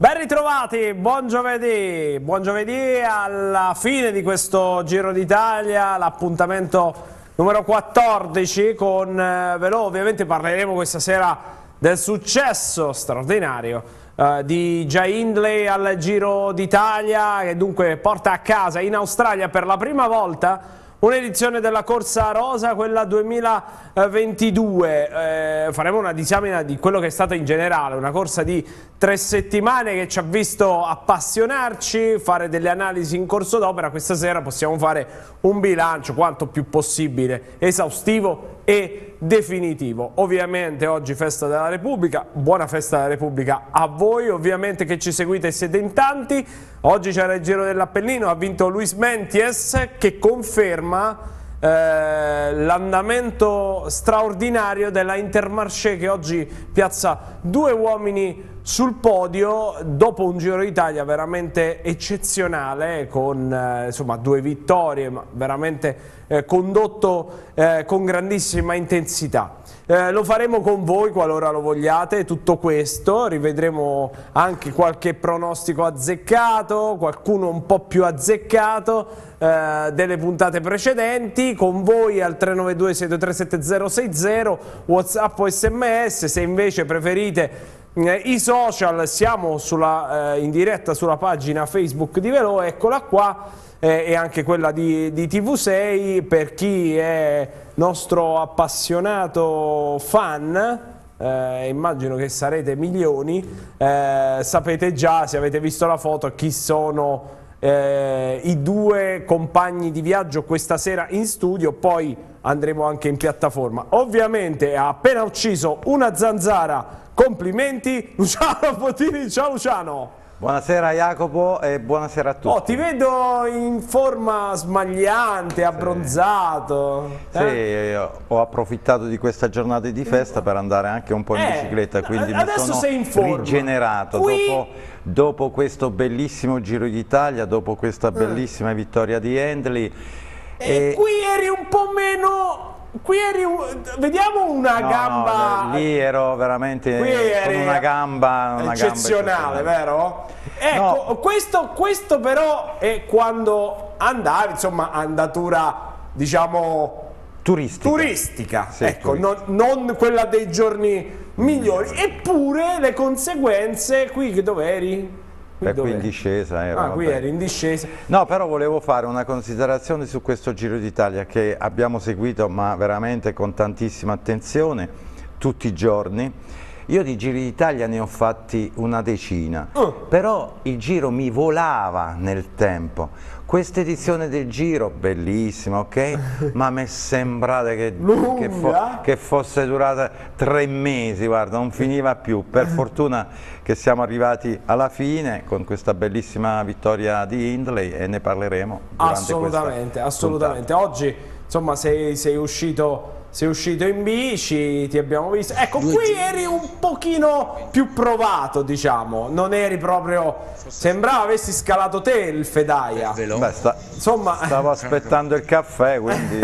Ben ritrovati, buon giovedì alla fine di questo Giro d'Italia, l'appuntamento numero 14 con Velò. Ovviamente parleremo questa sera del successo straordinario di Jai Hindley al Giro d'Italia, che dunque porta a casa in Australia per la prima volta un'edizione della Corsa Rosa, quella 2022. Faremo una disamina di quello che è stato in generale, una corsa di 3 settimane che ci ha visto appassionarci, fare delle analisi in corso d'opera. Questa sera possiamo fare un bilancio quanto più possibile esaustivo e definitivo. Ovviamente oggi festa della Repubblica, buona festa della Repubblica a voi, ovviamente che ci seguite e siete in tanti. Oggi c'era il Giro dell'Appennino, ha vinto Luis Meintjes, che conferma l'andamento straordinario della Intermarché, che oggi piazza 2 uomini sul podio dopo un Giro d'Italia veramente eccezionale, con insomma 2 vittorie, ma veramente condotto con grandissima intensità. Lo faremo con voi qualora lo vogliate, tutto questo, rivedremo anche qualche pronostico azzeccato, qualcuno un po' più azzeccato delle puntate precedenti, con voi al 392 623 7060, WhatsApp o SMS. Se invece preferite i social, siamo in diretta sulla pagina Facebook di Velò, eccola qua, e anche quella di TV6 per chi è nostro appassionato fan. Immagino che sarete milioni, sapete già, se avete visto la foto, chi sono i 2 compagni di viaggio questa sera in studio. Poi andremo anche in piattaforma. Ovviamente ha appena ucciso una zanzara, complimenti, Luciano Bottini. Ciao Luciano. Buonasera Jacopo e buonasera a tutti. Oh, ti vedo in forma smagliante, abbronzato. Sì, ho approfittato di questa giornata di festa per andare anche un po' in bicicletta, quindi mi sono rigenerato dopo questo bellissimo Giro d'Italia, dopo questa bellissima vittoria di Hindley. E qui eri un po' meno... Qui vediamo una gamba... lì ero veramente con una gamba eccezionale, vero? Ecco, no. Questo però è quando andavi, insomma, andatura, diciamo, turistica. Sì, ecco, turistica. Non quella dei giorni migliori. Eppure le conseguenze, qui dove eri? Qui in discesa ero. Qui eri in discesa. No, però volevo fare una considerazione su questo Giro d'Italia che abbiamo seguito, ma veramente con tantissima attenzione, tutti i giorni. Io di Giri d'Italia ne ho fatti una decina, però il Giro mi volava nel tempo. Questa edizione del Giro, bellissima, ok? Ma mi è sembrata che fosse durata 3 mesi, guarda, non finiva più. Per fortuna che siamo arrivati alla fine con questa bellissima vittoria di Hindley e ne parleremo durante assolutamente. Oggi, insomma, sei uscito in bici, ti abbiamo visto. Ecco, qui eri un pochino più provato, diciamo. Non eri proprio... Sembrava avessi scalato te il Fedaia. Beh, stavo aspettando il caffè, quindi...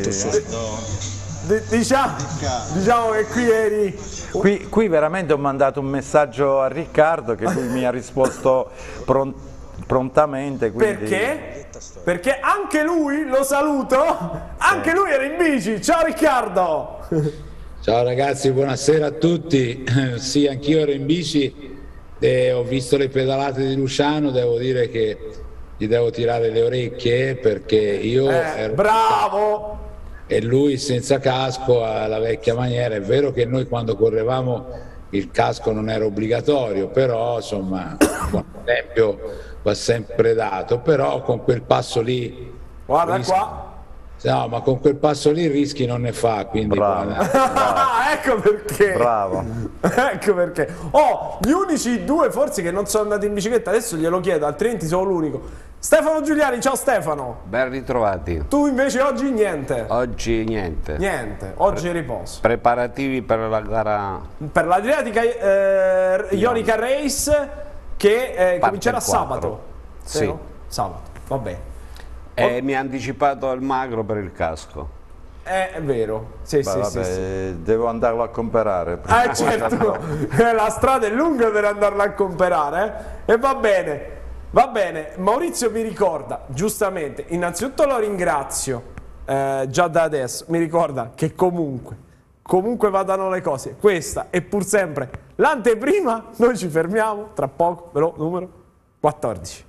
diciamo che qui eri... Qui veramente ho mandato un messaggio a Riccardo che lui mi ha risposto prontamente. Quindi... Perché? Perché anche lui, lo saluto, anche lui era in bici. Ciao Riccardo! Ciao ragazzi, buonasera a tutti. Sì, anch'io ero in bici e ho visto le pedalate di Luciano, devo dire che gli devo tirare le orecchie perché io ero... Bravo! E lui senza casco alla vecchia maniera. È vero che noi quando correvamo il casco non era obbligatorio, però insomma, un esempio va sempre dato, però con quel passo lì... Guarda qua! No, ma con quel passo lì rischi non ne fa, quindi... Bravo. Ecco perché! Bravo! Ecco perché! Oh, gli unici 2 forse che non sono andati in bicicletta, adesso glielo chiedo, altrimenti sono l'unico. Stefano Giuliani, ciao Stefano! Ben ritrovati. Tu invece oggi niente? Oggi niente. Niente, oggi riposo. Preparativi per la gara... Per l'Adriatica Ionica Race che comincerà sabato. Sì. Sabato, va bene. E mi ha anticipato il magro per il casco. È vero, sì, sì, vabbè, sì. devo andarlo a comprare. Certo, la strada è lunga per andarla a comprare, e va bene. Va bene, Maurizio mi ricorda, giustamente, innanzitutto lo ringrazio, già da adesso, mi ricorda che comunque vadano le cose, questa è pur sempre l'anteprima, noi ci fermiamo, tra poco, però numero 14.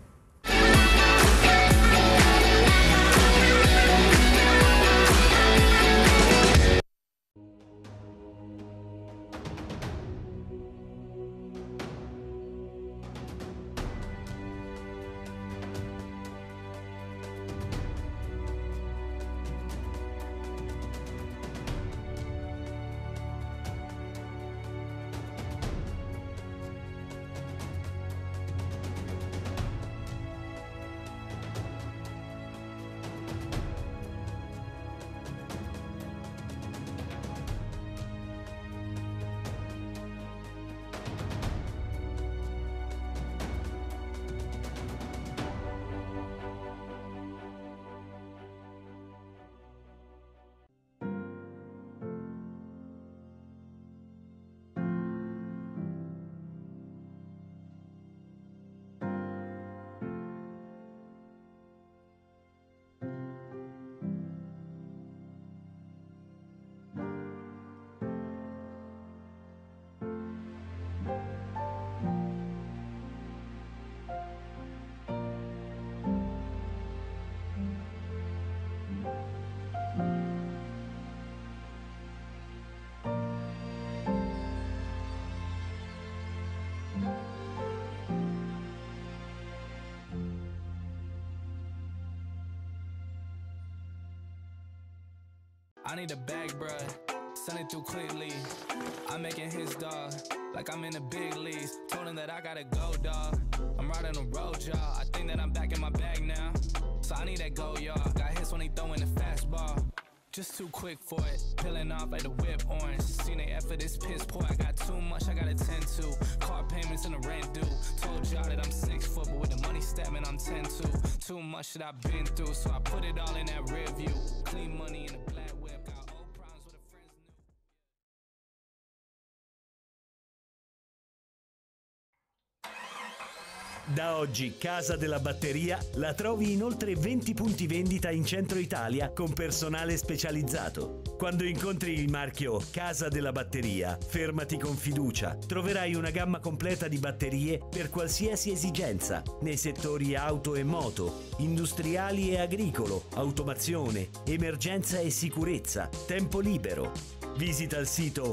I need a bag, bruh. Send it through quickly. I'm making hits, dog. Like I'm in the big leagues. Told him that I gotta go, dog. I'm riding the road, y'all. I think that I'm back in my bag now. So I need that go, y'all. Got hits when he throwing the fastball. Just too quick for it. Peeling off like the whip orange. Seen they effort, this piss poor. I got too much, I gotta tend to. Car payments and the rent due. Told y'all that I'm 6 foot, but with the money stabbing, I'm 10-2. Too much that I've been through, so I put it all in that rear view. Clean money in the black whip. Got old problems with a friends new. Da oggi Casa della Batteria la trovi in oltre 20 punti vendita in centro Italia con personale specializzato. Quando incontri il marchio Casa della Batteria, fermati con fiducia. Troverai una gamma completa di batterie per qualsiasi esigenza, nei settori auto e moto, industriali e agricolo, automazione, emergenza e sicurezza, tempo libero. Visita il sito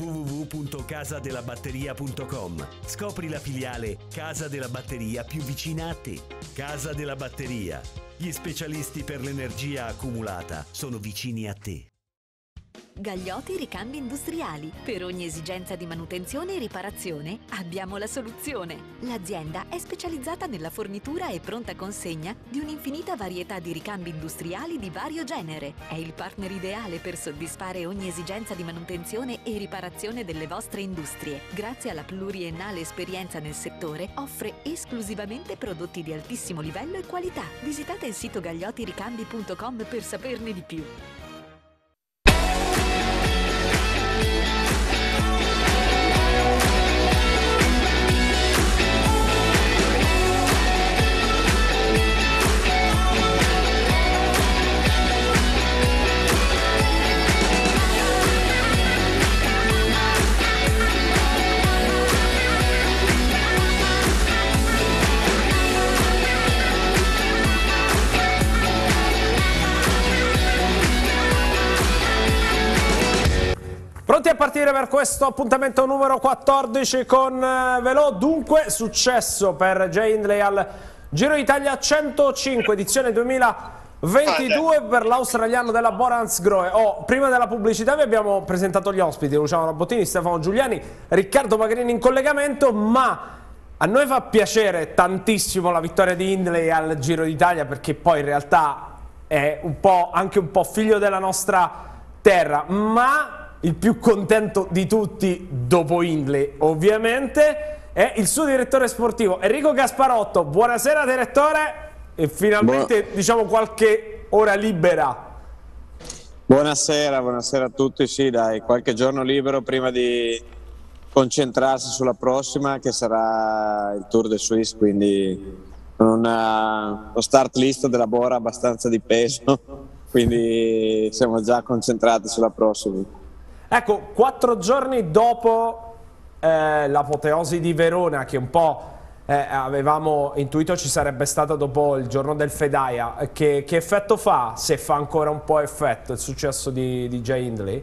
www.casadelabatteria.com. Scopri la filiale Casa della Batteria più vicina a te. Casa della Batteria. Gli specialisti per l'energia accumulata sono vicini a te. Gagliotti Ricambi Industriali. Per ogni esigenza di manutenzione e riparazione abbiamo la soluzione. L'azienda è specializzata nella fornitura e pronta consegna di un'infinita varietà di ricambi industriali di vario genere. È il partner ideale per soddisfare ogni esigenza di manutenzione e riparazione delle vostre industrie. Grazie alla pluriennale esperienza nel settore, offre esclusivamente prodotti di altissimo livello e qualità. Visitate il sito gagliottiricambi.com per saperne di più. Pronti a partire per questo appuntamento numero 14 con Velò. Dunque, successo per Jay Hindley al Giro d'Italia 105 edizione 2022 per l'australiano della Boransgrohe. Prima della pubblicità vi abbiamo presentato gli ospiti: Luciano Rabottini, Stefano Giuliani, Riccardo Magrini in collegamento, ma a noi fa piacere tantissimo la vittoria di Hindley al Giro d'Italia, perché poi in realtà è anche un po' figlio della nostra terra, ma il più contento di tutti, dopo Hindley ovviamente, è il suo direttore sportivo Enrico Gasparotto. Buonasera direttore, e finalmente diciamo qualche ora libera. Buonasera a tutti. Sì, dai, qualche giorno libero prima di concentrarsi sulla prossima, che sarà il Tour de Suisse, quindi lo start list della Bora abbastanza di peso, quindi siamo già concentrati sulla prossima. Ecco, 4 giorni dopo l'apoteosi di Verona, che un po' avevamo intuito ci sarebbe stata dopo il giorno del Fedaia, che effetto fa, se fa ancora un po' effetto, il successo di Jay Hindley?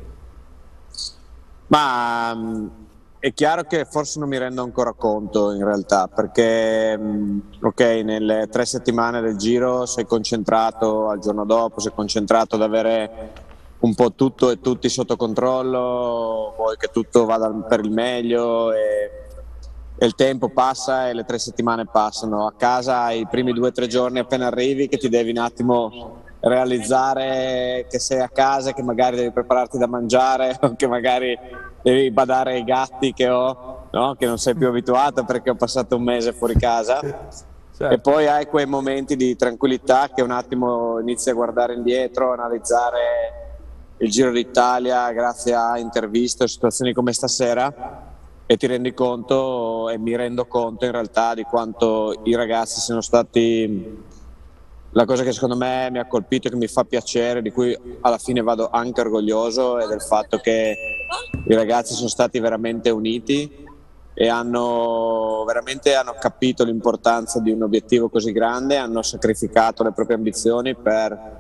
Ma è chiaro che forse non mi rendo ancora conto in realtà, perché ok, nelle 3 settimane del Giro sei concentrato, al giorno dopo sei concentrato ad avere un po' tutto e tutti sotto controllo, vuoi che tutto vada per il meglio e il tempo passa e le 3 settimane passano. A casa hai i primi 2 o 3 giorni appena arrivi che ti devi un attimo realizzare che sei a casa e che magari devi prepararti da mangiare o che magari devi badare ai gatti che ho, no? Che non sei più abituato perché ho passato un mese fuori casa. Certo. E poi hai quei momenti di tranquillità che un attimo inizi a guardare indietro, analizzare il Giro d'Italia grazie a interviste o situazioni come stasera, e ti rendi conto, e mi rendo conto in realtà, di quanto i ragazzi siano stati, la cosa che secondo me mi ha colpito e che mi fa piacere, di cui alla fine vado anche orgoglioso, è del fatto che i ragazzi sono stati veramente uniti e hanno capito l'importanza di un obiettivo così grande, hanno sacrificato le proprie ambizioni per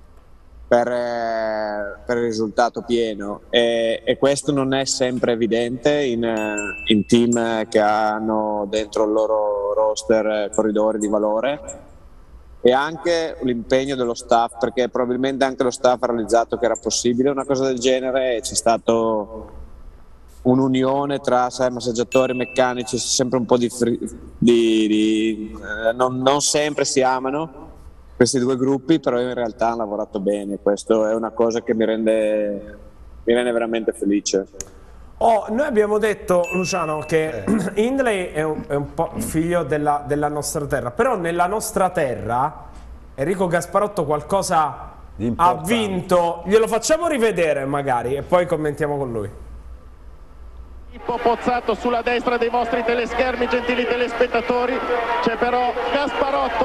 il risultato pieno, e questo non è sempre evidente in team che hanno dentro il loro roster corridori di valore, e anche l'impegno dello staff, perché probabilmente anche lo staff ha realizzato che era possibile una cosa del genere, e c'è stato un'unione tra massaggiatori, meccanici, sempre un po' non sempre si amano questi due gruppi, però in realtà hanno lavorato bene. Questo è una cosa che mi rende veramente felice. Noi abbiamo detto, Luciano, che Hindley è un po' figlio della nostra terra, però nella nostra terra Enrico Gasparotto qualcosa ha vinto. Glielo facciamo rivedere magari e poi commentiamo con lui. Pippo Pozzato sulla destra dei vostri teleschermi, gentili telespettatori, c'è però Gasparotto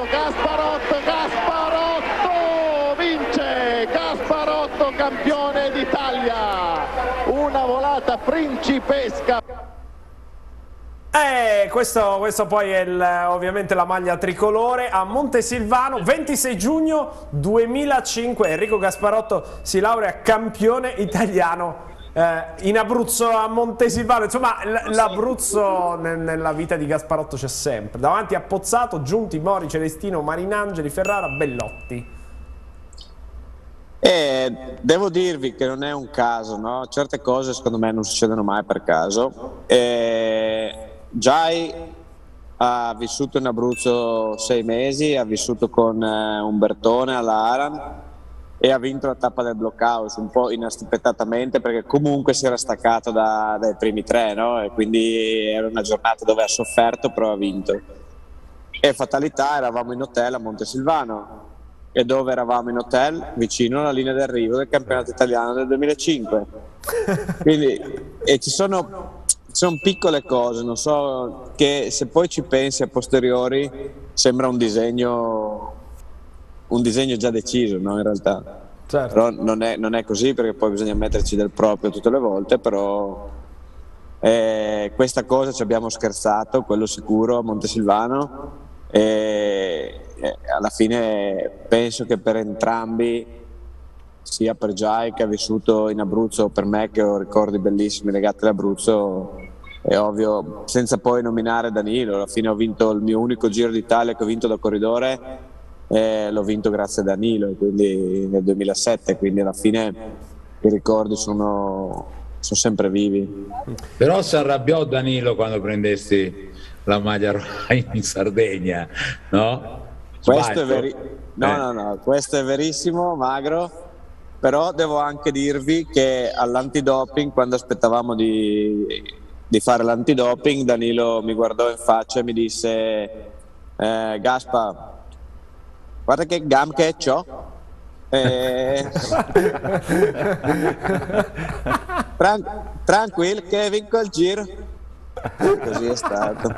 vince, Gasparotto campione d'Italia, una volata principesca. Questo poi è ovviamente la maglia tricolore a Montesilvano, 26 giugno 2005, Enrico Gasparotto si laurea campione italiano in Abruzzo a Montesilvano. Insomma, l'Abruzzo nella vita di Gasparotto c'è sempre. Davanti a Pozzato, Giunti, Mori, Celestino, Marinangeli, Ferrara, Bellotti. Devo dirvi che non è un caso, no? Certe cose secondo me non succedono mai per caso. Jai ha vissuto in Abruzzo 6 mesi, ha vissuto con Umbertone alla Aran e ha vinto la tappa del Blockhouse un po' inaspettatamente, perché comunque si era staccato dai primi 3, no? E quindi era una giornata dove ha sofferto, però ha vinto. E fatalità, eravamo in hotel a Montesilvano, e dove eravamo in hotel? Vicino alla linea d'arrivo del campionato italiano del 2005. Quindi ci sono piccole cose, non so, che se poi ci pensi a posteriori sembra un disegno già deciso, no? In realtà, certo. Però non è così, perché poi bisogna metterci del proprio tutte le volte. Però questa cosa ci abbiamo scherzato, quello sicuro, a Montesilvano, e alla fine penso che per entrambi, sia per Jai che ha vissuto in Abruzzo, per me che ho ricordi bellissimi legati all'Abruzzo, è ovvio, senza poi nominare Danilo. Alla fine ho vinto il mio unico Giro d'Italia che ho vinto da corridore, l'ho vinto grazie a Danilo, quindi nel 2007, quindi alla fine i ricordi sono sempre vivi. Però si arrabbiò Danilo quando prendesti la maglia rossa in Sardegna, no? Questo è no, questo è verissimo, Magro, però devo anche dirvi che all'antidoping, quando aspettavamo di fare l'antidoping, Danilo mi guardò in faccia e mi disse: Gaspa, guarda che gam che c'ho. Tranquillo che vinco il giro. Così è stato.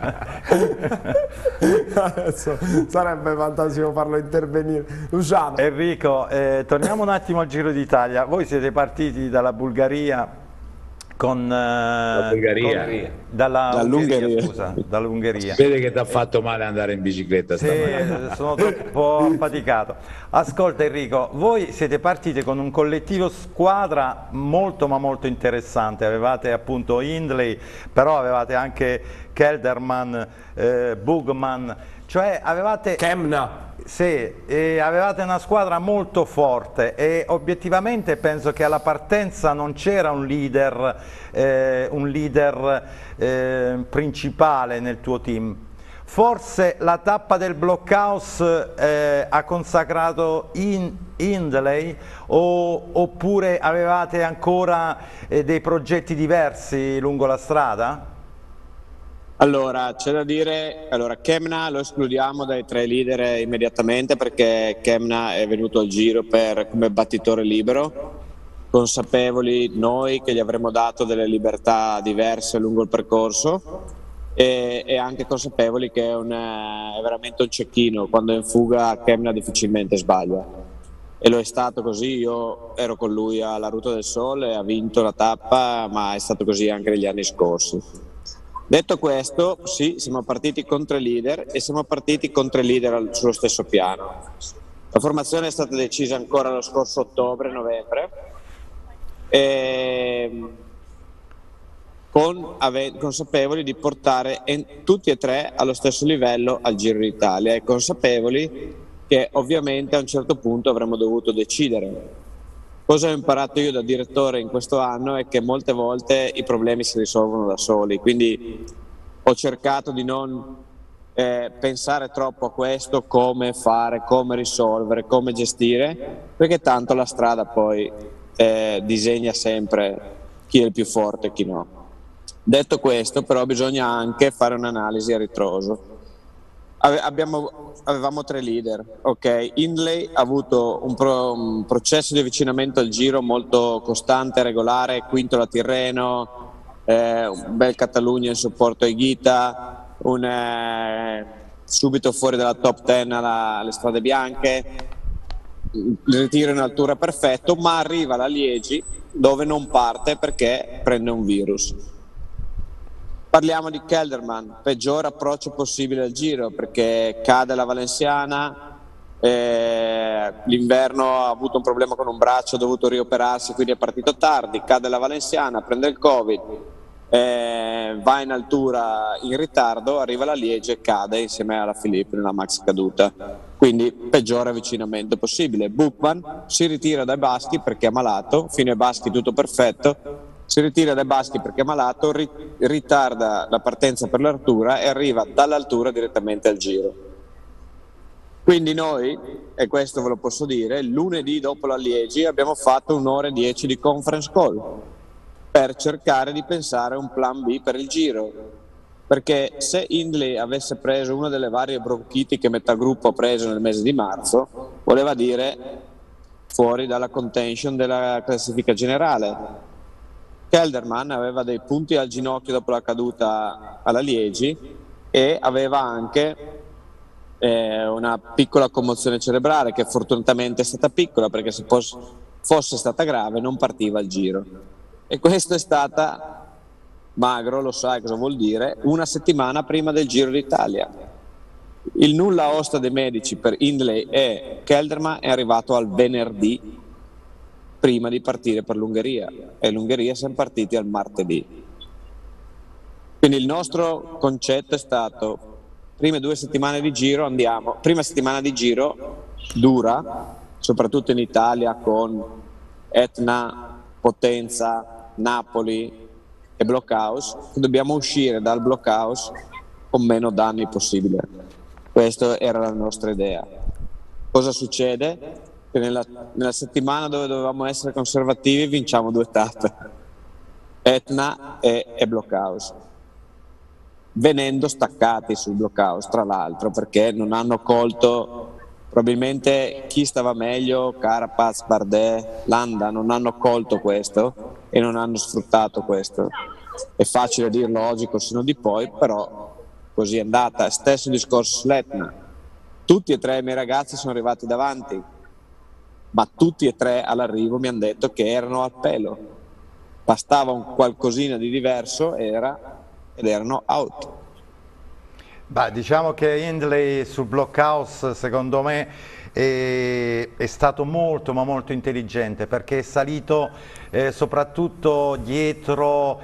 Adesso sarebbe fantastico farlo intervenire. Luciano. Enrico, torniamo un attimo al Giro d'Italia. Voi siete partiti dalla Bulgaria con dall'Ungheria, scusa, dall'Ungheria. Vede che ti ha fatto male andare in bicicletta stamattina. Sì, sono troppo affaticato. Ascolta Enrico, voi siete partiti con un collettivo squadra molto ma molto interessante, avevate appunto Hindley, però avevate anche Kelderman, Bugman, cioè avevate... Kemna. Sì, e avevate una squadra molto forte e obiettivamente penso che alla partenza non c'era un leader principale nel tuo team. Forse la tappa del Blockhouse ha consacrato Hindley oppure avevate ancora dei progetti diversi lungo la strada? Allora, c'è da dire, Kemna lo escludiamo dai 3 leader immediatamente perché Kemna è venuto al giro come battitore libero, consapevoli noi che gli avremmo dato delle libertà diverse lungo il percorso e anche consapevoli che è veramente un cecchino, quando è in fuga Kemna difficilmente sbaglia. E lo è stato così, io ero con lui alla Ruta del Sole, ha vinto la tappa, ma è stato così anche negli anni scorsi. Detto questo, sì, siamo partiti con 3 leader e siamo partiti con 3 leader sullo stesso piano. La formazione è stata decisa ancora lo scorso ottobre-novembre, consapevoli di portare tutti e 3 allo stesso livello al Giro d'Italia e consapevoli che ovviamente a un certo punto avremmo dovuto decidere. Cosa ho imparato io da direttore in questo anno è che molte volte i problemi si risolvono da soli, quindi ho cercato di non pensare troppo a questo, come fare, come risolvere, come gestire, perché tanto la strada poi disegna sempre chi è il più forte e chi no. Detto questo, però, bisogna anche fare un'analisi a ritroso. Avevamo 3 leader, ok? Hindley ha avuto un processo di avvicinamento al giro molto costante, regolare, quinto la Tirreno, un bel Catalogna in supporto ai Ghita, subito fuori dalla top 10 alle strade bianche, il ritiro in altura perfetto, ma arriva alla Liegi dove non parte perché prende un virus. Parliamo di Kelderman, peggior approccio possibile al giro perché cade la Valenciana, l'inverno ha avuto un problema con un braccio, ha dovuto rioperarsi, quindi è partito tardi, cade la Valenciana, prende il Covid, va in altura in ritardo, arriva alla Liege e cade insieme alla Filippi nella max caduta. Quindi peggiore avvicinamento possibile. Bugman si ritira dai baschi perché è malato, fino ai baschi tutto perfetto. Si ritira dai baschi perché è malato, ritarda la partenza per l'altura e arriva dall'altura direttamente al giro. Quindi noi, e questo ve lo posso dire, lunedì dopo la Liegi abbiamo fatto 1 ora e 10 di conference call per cercare di pensare a un plan B per il giro. Perché se Hindley avesse preso una delle varie bronchiti che metà gruppo ha preso nel mese di marzo, voleva dire fuori dalla contention della classifica generale. Kelderman aveva dei punti al ginocchio dopo la caduta alla Liegi e aveva anche una piccola commozione cerebrale che fortunatamente è stata piccola perché se fosse stata grave non partiva il giro. E questo è stata, Magro lo sai cosa vuol dire, una settimana prima del Giro d'Italia. Il nulla osta dei medici per Hindley e Kelderman è arrivato al venerdì prima di partire per l'Ungheria e l'Ungheria siamo partiti al martedì. Quindi il nostro concetto è stato prime 2 settimane di giro prima settimana di giro dura, soprattutto in Italia con Etna, Potenza, Napoli e Blockhouse, dobbiamo uscire dal Blockhouse con meno danni possibile. Questa era la nostra idea. Cosa succede? Che nella settimana dove dovevamo essere conservativi vinciamo 2 tappe, Etna e Blockhouse, venendo staccati sul Blockhouse tra l'altro perché non hanno colto Probabilmente chi stava meglio, Carapaz, Bardet, Landa, non hanno colto questo e non hanno sfruttato questo. È facile dirlo oggi col senno di poi, però così è andata. Stesso discorso Sletna. Tutti e tre i miei ragazzi sono arrivati davanti, ma tutti e tre all'arrivo mi hanno detto che erano al pelo. Bastava un qualcosina di diverso ed erano out. Beh, diciamo che Hindley sul Blockhouse secondo me è stato molto ma molto intelligente, perché è salito soprattutto dietro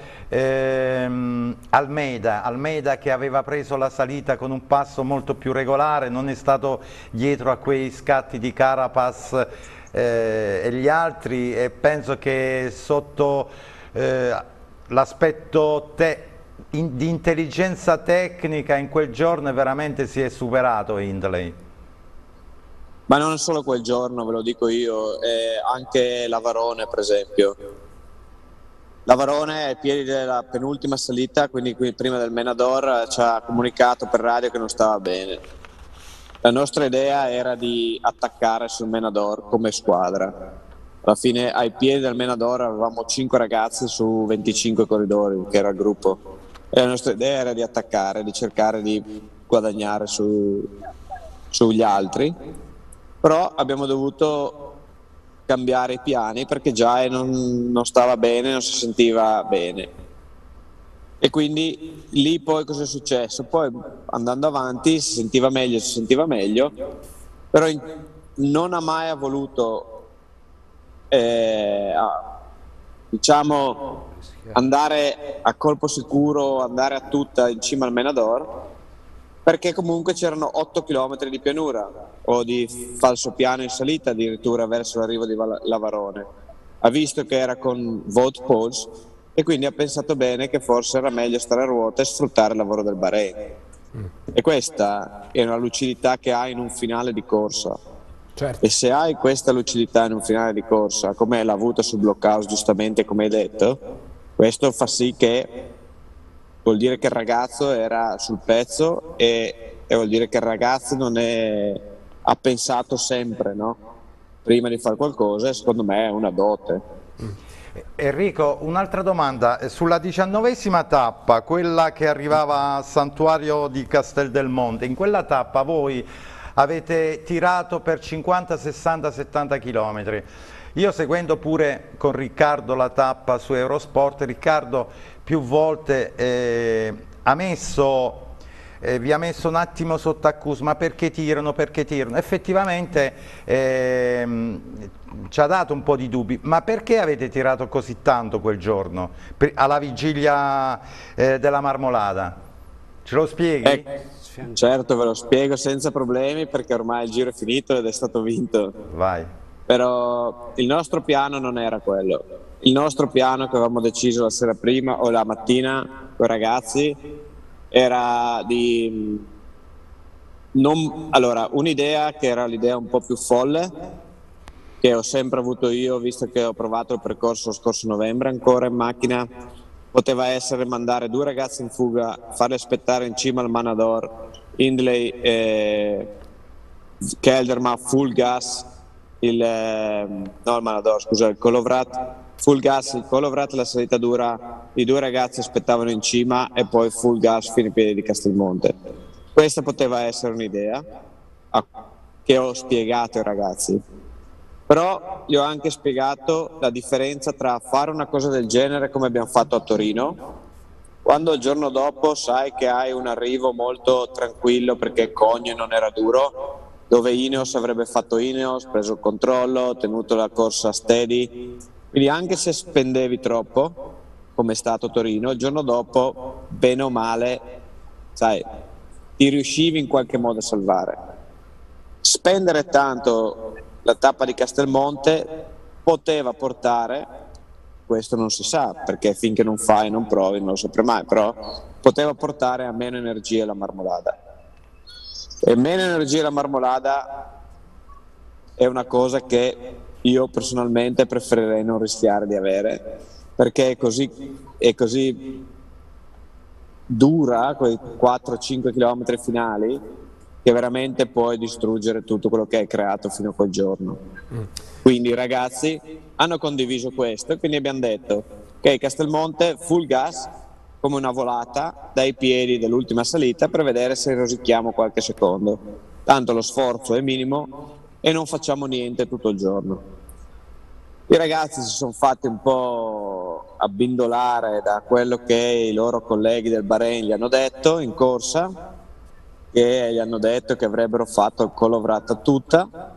Almeida che aveva preso la salita con un passo molto più regolare, non è stato dietro a quei scatti di Carapaz e gli altri, e penso che sotto l'aspetto di intelligenza tecnica in quel giorno veramente si è superato Hindley. Ma non solo quel giorno, ve lo dico io, anche Lavarone per esempio. Lavarone ai piedi della penultima salita, quindi prima del Menador, ci ha comunicato per radio che non stava bene. La nostra idea era di attaccare sul Menador come squadra. Alla fine ai piedi del Menador avevamo 5 ragazzi su 25 corridori, che era il gruppo. E la nostra idea era di attaccare, di cercare di guadagnare sugli altri, però abbiamo dovuto cambiare i piani perché già non stava bene, non si sentiva bene. E quindi lì poi cosa è successo? Poi andando avanti si sentiva meglio, però non ha mai voluto diciamo andare a colpo sicuro, andare a tutta in cima al Menador, perché comunque c'erano 8 km di pianura o di falsopiano in salita addirittura verso l'arrivo di Lavarone. Ha visto che era con Wout Poels e quindi ha pensato bene che forse era meglio stare a ruota e sfruttare il lavoro del Bahrain. E questa è una lucidità che hai in un finale di corsa. Certo. E se hai questa lucidità in un finale di corsa, come l'ha avuta sul Blockhouse giustamente, come hai detto, questo fa sì che vuol dire che il ragazzo era sul pezzo e vuol dire che il ragazzo ha pensato sempre, no? Prima di fare qualcosa, e secondo me è una dote. Enrico, un'altra domanda, sulla 19ª tappa, quella che arrivava a Santuario di Castel del Monte, in quella tappa voi avete tirato per 50, 60, 70 km. Io seguendo pure con Riccardo la tappa su Eurosport, Riccardo più volte vi ha messo un attimo sotto accusa, ma perché tirano, perché tirano? Effettivamente ci ha dato un po' di dubbi, ma perché avete tirato così tanto quel giorno, alla vigilia della Marmolada? Ce lo spieghi? Certo, ve lo spiego senza problemi perché ormai il giro è finito ed è stato vinto. Vai. Però il nostro piano non era quello. Il nostro piano che avevamo deciso la sera prima o la mattina con i ragazzi era di allora, un'idea che era l'idea un po' più folle che ho sempre avuto io, visto che ho provato il percorso lo scorso novembre ancora in macchina, poteva essere mandare 2 ragazzi in fuga, farli aspettare in cima al Menador, Hindley e Kelderman full gas, il Kolovrat full gas, il Kolovrat la salita dura, i 2 ragazzi aspettavano in cima e poi full gas fino ai piedi di Castelmonte. Questa poteva essere un'idea che ho spiegato ai ragazzi, però gli ho anche spiegato la differenza tra fare una cosa del genere come abbiamo fatto a Torino, quando il giorno dopo sai che hai un arrivo molto tranquillo perché Cogne non era duro, dove Ineos avrebbe fatto Ineos, preso il controllo, tenuto la corsa steady, quindi anche se spendevi troppo come è stato a Torino, il giorno dopo bene o male sai, ti riuscivi in qualche modo a salvare. Spendere tanto la tappa di Castelmonte poteva portare, questo non si sa perché finché non fai non provi non lo saprai mai, però poteva portare a meno energia la Marmolada, e meno energia la Marmolada è una cosa che io personalmente preferirei non rischiare di avere, perché è così dura quei 4-5 km finali che veramente puoi distruggere tutto quello che hai creato fino a quel giorno. Quindi i ragazzi hanno condiviso questo, quindi abbiamo detto ok, Castelmonte full gas come una volata dai piedi dell'ultima salita per vedere se rosichiamo qualche secondo, tanto lo sforzo è minimo e non facciamo niente tutto il giorno. I ragazzi si sono fatti un po' abbindolare da quello che i loro colleghi del Bahrain gli hanno detto in corsa, che gli hanno detto che avrebbero fatto il Kolovrat a tutta,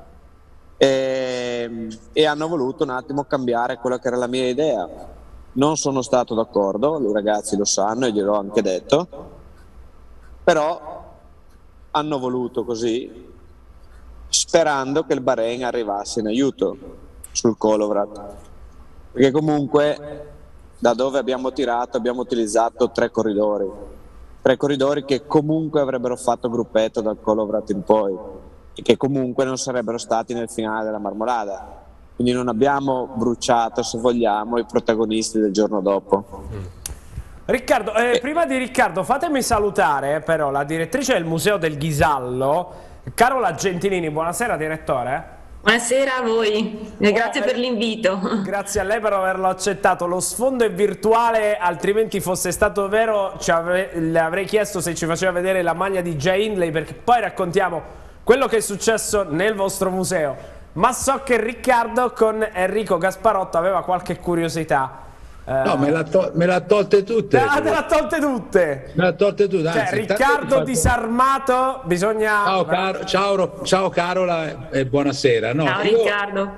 e hanno voluto un attimo cambiare quella che era la mia idea. Non sono stato d'accordo, i ragazzi lo sanno e gliel'ho anche detto, però hanno voluto così, sperando che il Bahrain arrivasse in aiuto sul Kolovrat, perché comunque da dove abbiamo tirato abbiamo utilizzato tre corridori che comunque avrebbero fatto gruppetto dal Kolovrat in poi e che comunque non sarebbero stati nel finale della Marmolada, quindi non abbiamo bruciato, se vogliamo, i protagonisti del giorno dopo. Riccardo, prima di Riccardo fatemi salutare però la direttrice del Museo del Ghisallo, Carola Gentilini. Buonasera direttore. Buonasera a voi e grazie per l'invito. Grazie a lei per averlo accettato. Lo sfondo è virtuale, altrimenti fosse stato vero le avrei chiesto se ci faceva vedere la maglia di Jay Hindley, perché poi raccontiamo quello che è successo nel vostro museo. Ma so che Riccardo con Enrico Gasparotto aveva qualche curiosità. No, me l'ha tolte tutte. Ah, te l'ha tolte tutte. Me l'ha tolte tutte. Cioè, Anzi, Riccardo disarmato, bisogna... Ciao Carola e buonasera. No, ciao Riccardo.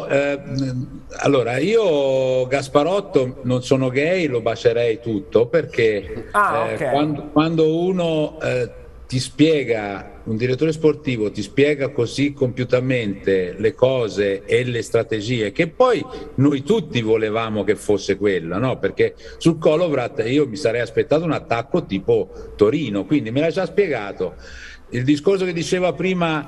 Io Gasparotto non sono gay, lo bacerei tutto, perché okay. quando uno ti spiega, un direttore sportivo ti spiega così compiutamente le cose e le strategie, che poi noi tutti volevamo che fosse quella, no? Perché sul Kolovrat io mi sarei aspettato un attacco tipo Torino, quindi me l'ha già spiegato. Il discorso che diceva prima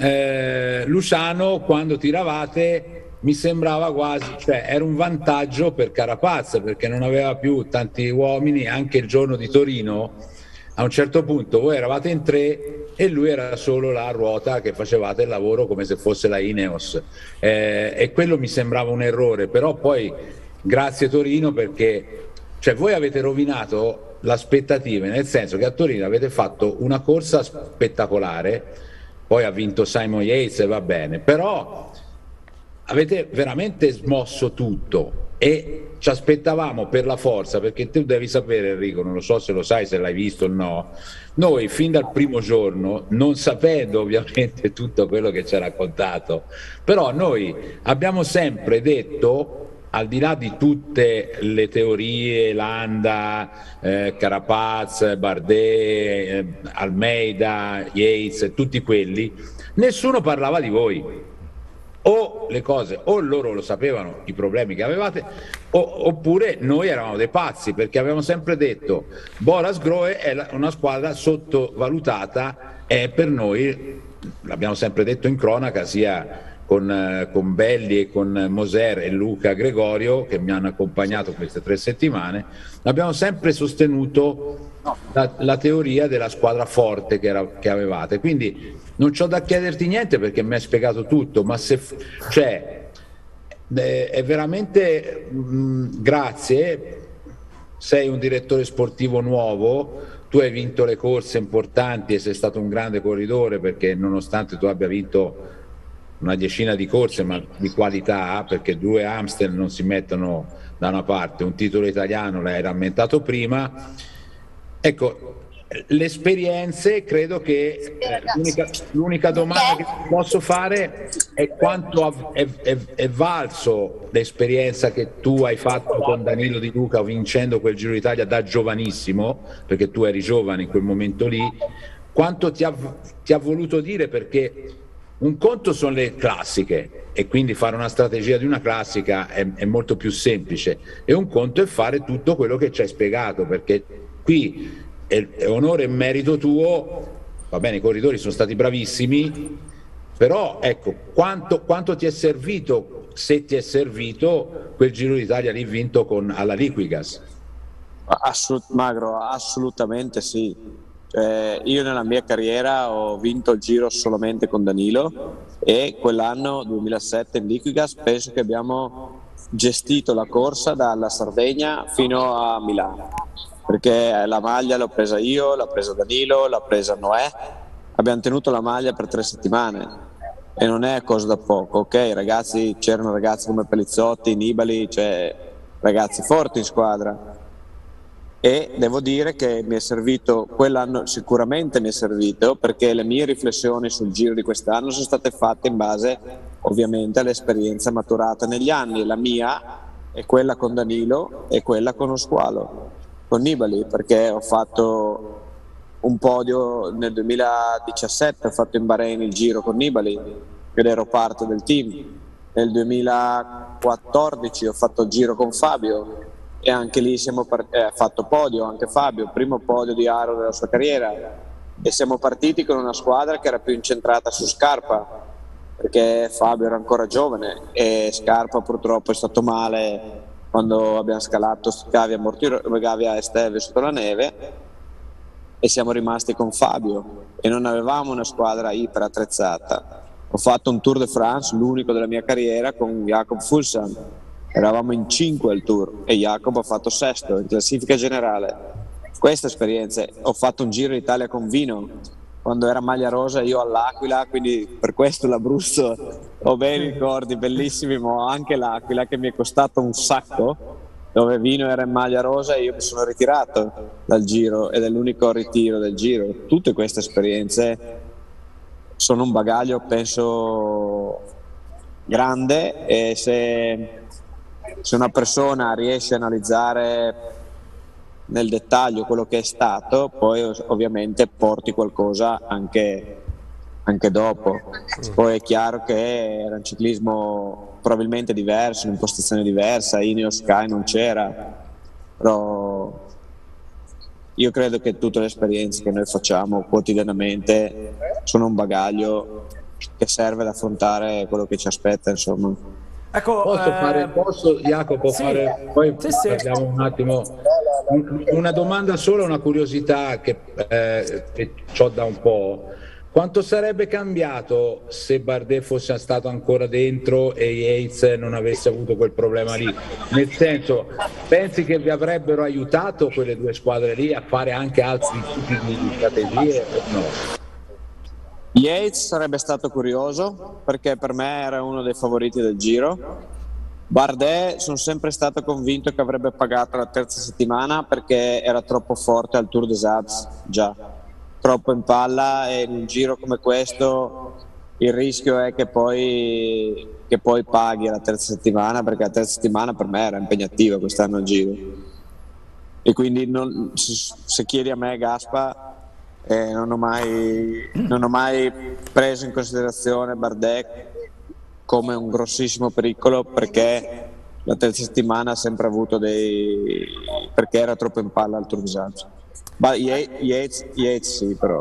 Luciano, quando tiravate mi sembrava quasi, cioè era un vantaggio per Carapaz, perché non aveva più tanti uomini. Anche il giorno di Torino a un certo punto voi eravate in 3 e lui era solo la ruota, che facevate il lavoro come se fosse la Ineos, e quello mi sembrava un errore. Però poi grazie Torino, perché cioè, voi avete rovinato le aspettative, nel senso che a Torino avete fatto una corsa spettacolare, poi ha vinto Simon Yates e va bene, però avete veramente smosso tutto e ci aspettavamo per la forza, perché tu devi sapere Enrico, non lo so se lo sai, se l'hai visto o no, noi fin dal primo giorno, non sapendo ovviamente tutto quello che ci ha raccontato, però noi abbiamo sempre detto, al di là di tutte le teorie, Landa, Carapaz, Bardet, Almeida, Yates, tutti quelli, nessuno parlava di voi. O le cose, o loro lo sapevano, i problemi che avevate, oppure noi eravamo dei pazzi, perché avevamo sempre detto Boras Grohe è una squadra sottovalutata, e per noi, l'abbiamo sempre detto in cronaca, sia con Belli e con Moser e Luca Gregorio, che mi hanno accompagnato queste 3 settimane, abbiamo sempre sostenuto la teoria della squadra forte che avevate. Quindi non c'ho da chiederti niente, perché mi hai spiegato tutto, ma cioè, è veramente grazie, sei un direttore sportivo nuovo, tu hai vinto le corse importanti e sei stato un grande corridore, perché nonostante tu abbia vinto una decina di corse, ma di qualità, perché 2 Amstel non si mettono da una parte, un titolo italiano l'hai rammentato prima. Ecco, le esperienze, credo che l'unica domanda che posso fare è quanto è valso l'esperienza che tu hai fatto con Danilo Di Luca vincendo quel Giro d'Italia da giovanissimo, perché tu eri giovane in quel momento lì, quanto ti ha voluto dire, perché un conto sono le classiche e quindi fare una strategia di una classica è molto più semplice, e un conto è fare tutto quello che ci hai spiegato, perché qui è onore e merito tuo. Va bene, i corridori sono stati bravissimi, però ecco, quanto ti è servito, se ti è servito, quel Giro d'Italia lì vinto alla Liquigas? Magro, assolutamente sì, Cioè, io nella mia carriera ho vinto il Giro solamente con Danilo e quell'anno 2007 in Liquigas penso che abbiamo gestito la corsa dalla Sardegna fino a Milano, perché la maglia l'ho presa io, l'ha presa Danilo, l'ha presa Noè, abbiamo tenuto la maglia per 3 settimane e non è cosa da poco, ok ragazzi, c'erano ragazzi come Pelizzotti, Nibali, cioè ragazzi forti in squadra. E devo dire che mi è servito quell'anno, sicuramente mi è servito, perché le mie riflessioni sul Giro di quest'anno sono state fatte in base ovviamente all'esperienza maturata negli anni. La mia è quella con Danilo e quella con Osqualo, con Nibali, perché ho fatto un podio nel 2017, ho fatto in Bahrain il Giro con Nibali ed ero parte del team. Nel 2014 ho fatto il Giro con Fabio e anche lì ha fatto podio anche Fabio, primo podio di Aro della sua carriera, e siamo partiti con una squadra che era più incentrata su Scarpa, perché Fabio era ancora giovane e Scarpa purtroppo è stato male quando abbiamo scalato Gavia e Esteve sotto la neve, e siamo rimasti con Fabio e non avevamo una squadra iper attrezzata. Ho fatto un Tour de France, l'unico della mia carriera, con Jakob Fuglsang. Eravamo in 5 al Tour e Jacob ha fatto sesto in classifica generale. Queste esperienze. Ho fatto un Giro d'Italia con Vino quando era maglia rosa, io all'Aquila, quindi per questo l'Abruzzo ho bei ricordi bellissimi, ma anche l'Aquila che mi è costato un sacco, dove Vino era in maglia rosa e io mi sono ritirato dal Giro ed è l'unico ritiro del Giro. Tutte queste esperienze sono un bagaglio, penso, grande, e se una persona riesce a analizzare nel dettaglio quello che è stato, poi ovviamente porti qualcosa anche dopo. Poi è chiaro che era un ciclismo probabilmente diverso, un'impostazione diversa, Ineos Sky non c'era, però io credo che tutte le esperienze che noi facciamo quotidianamente sono un bagaglio che serve ad affrontare quello che ci aspetta, insomma. Ecco, posso Jacopo sì, fare, poi sì. parliamo un attimo, una domanda sola, una curiosità che ho da un po'. Quanto sarebbe cambiato se Bardet fosse stato ancora dentro e Yates non avesse avuto quel problema lì? Nel senso, pensi che vi avrebbero aiutato quelle due squadre lì a fare anche altri tipi di strategie o no? Yates sarebbe stato curioso perché per me era uno dei favoriti del Giro. Bardet sono sempre stato convinto che avrebbe pagato la terza settimana perché era troppo forte al Tour des Alpes, già troppo in palla, e in un giro come questo il rischio è che poi paghi la terza settimana, perché la terza settimana per me era impegnativa quest'anno al Giro, e quindi se chiedi a me, Gaspa, non ho mai preso in considerazione Bardet come un grossissimo pericolo, perché la terza settimana ha sempre avuto perché era troppo in palla al Tour des Alpes. Yates sì, però.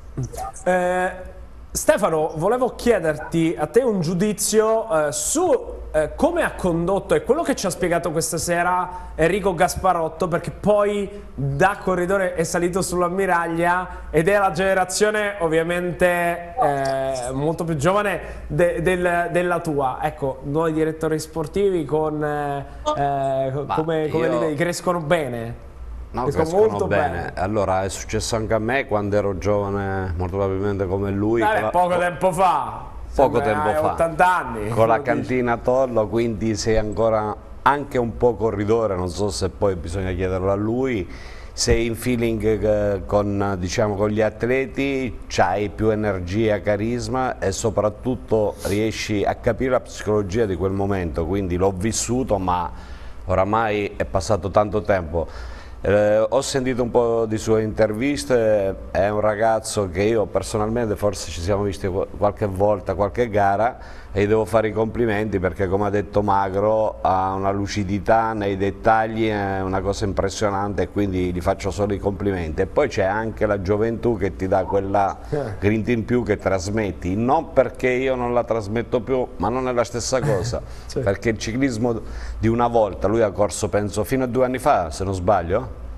Stefano, volevo chiederti a te un giudizio su come ha condotto, e quello che ci ha spiegato questa sera Enrico Gasparotto, perché poi da corridore è salito sull'ammiraglia ed è la generazione ovviamente molto più giovane della tua. Ecco, nuovi direttori sportivi come li vedi? Crescono bene? No, crescono molto bene. Allora, è successo anche a me quando ero giovane, molto probabilmente come lui. Poco tempo fa. 80 anni. Con la cantina a Tollo, quindi sei ancora anche un po' corridore, non so se poi bisogna chiederlo a lui. Sei in feeling con gli atleti, c'hai più energia, carisma e soprattutto riesci a capire la psicologia di quel momento, quindi l'ho vissuto, ma oramai è passato tanto tempo. Ho sentito un po' di sue interviste, è un ragazzo che io personalmente, forse ci siamo visti qualche volta, qualche gara, e gli devo fare i complimenti perché, come ha detto Magro, ha una lucidità nei dettagli, è una cosa impressionante, e quindi gli faccio solo i complimenti. E poi c'è anche la gioventù che ti dà quella grinta in più che trasmetti, non perché io non la trasmetto più, ma non è la stessa cosa, perché il ciclismo di una volta, lui ha corso penso fino a 2 anni fa, se non sbaglio.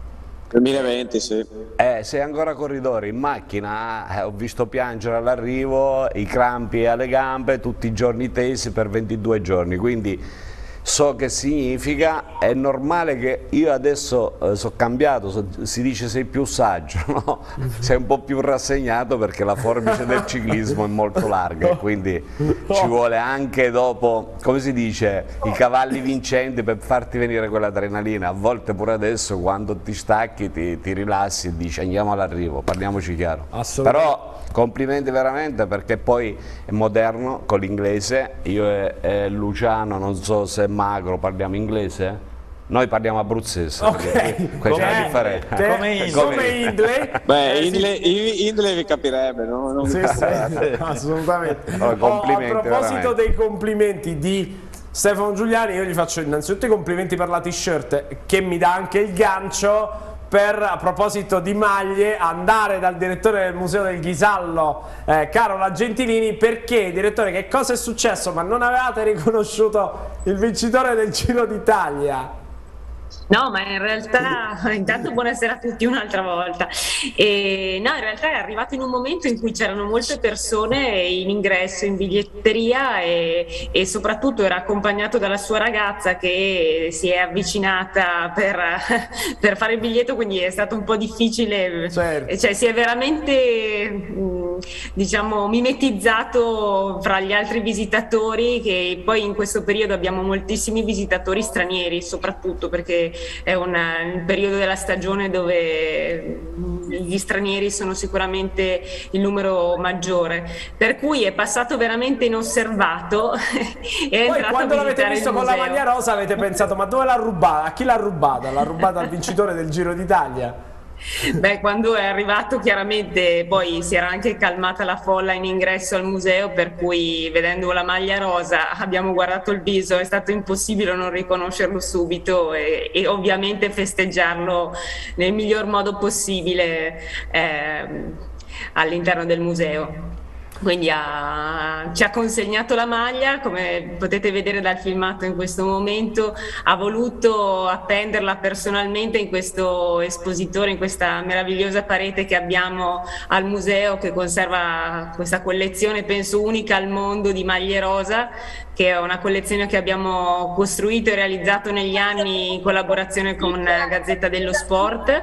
2020, sì. Sei ancora corridore, in macchina, ho visto piangere all'arrivo, i crampi alle gambe, tutti i giorni tesi per 22 giorni, quindi so che significa. È normale che io adesso sono cambiato, si dice sei più saggio, no? Sei un po' più rassegnato perché la forbice del ciclismo è molto larga e quindi ci vuole anche dopo, come si dice, i cavalli vincenti per farti venire quell'adrenalina. A volte pure adesso quando ti stacchi ti rilassi e dici andiamo all'arrivo, parliamoci chiaro. Però complimenti veramente, perché poi è moderno con l'inglese. Io e Luciano, non so se è magro, parliamo inglese? Noi parliamo abruzzese. Ok, Questa è la differenza. Come Indley? Beh, Indley vi capirebbe, no? Sì, assolutamente. Allora, complimenti, a proposito veramente. dei complimenti di Stefano Giuliani, io gli faccio innanzitutto i complimenti per la t-shirt, che mi dà anche il gancio per, a proposito di maglie, andare dal direttore del Museo del Ghisallo, Carola Gentilini, perché, direttore, che cosa è successo? Ma non avevate riconosciuto il vincitore del Giro d'Italia? No, ma in realtà, intanto buonasera a tutti un'altra volta. No, in realtà è arrivato in un momento in cui c'erano molte persone in ingresso, in biglietteria e soprattutto era accompagnato dalla sua ragazza che si è avvicinata per fare il biglietto, quindi è stato un po' difficile, certo. Cioè si è veramente diciamo mimetizzato fra gli altri visitatori, che poi in questo periodo abbiamo moltissimi visitatori stranieri, soprattutto perché è un periodo della stagione dove gli stranieri sono sicuramente il numero maggiore, per cui è passato veramente inosservato. E poi quando l'avete visto con la maglia rosa avete pensato ma dove l'ha rubata? A chi l'ha rubata? L'ha rubata al vincitore del Giro d'Italia? Beh, quando è arrivato chiaramente poi si era anche calmata la folla in ingresso al museo, per cui vedendo la maglia rosa abbiamo guardato il viso, è stato impossibile non riconoscerlo subito e ovviamente festeggiarlo nel miglior modo possibile all'interno del museo. Quindi ci ha consegnato la maglia, come potete vedere dal filmato in questo momento, ha voluto appenderla personalmente in questo espositore, in questa meravigliosa parete che abbiamo al museo, che conserva questa collezione penso unica al mondo di maglie rosa, che è una collezione che abbiamo costruito e realizzato negli anni in collaborazione con Gazzetta dello Sport,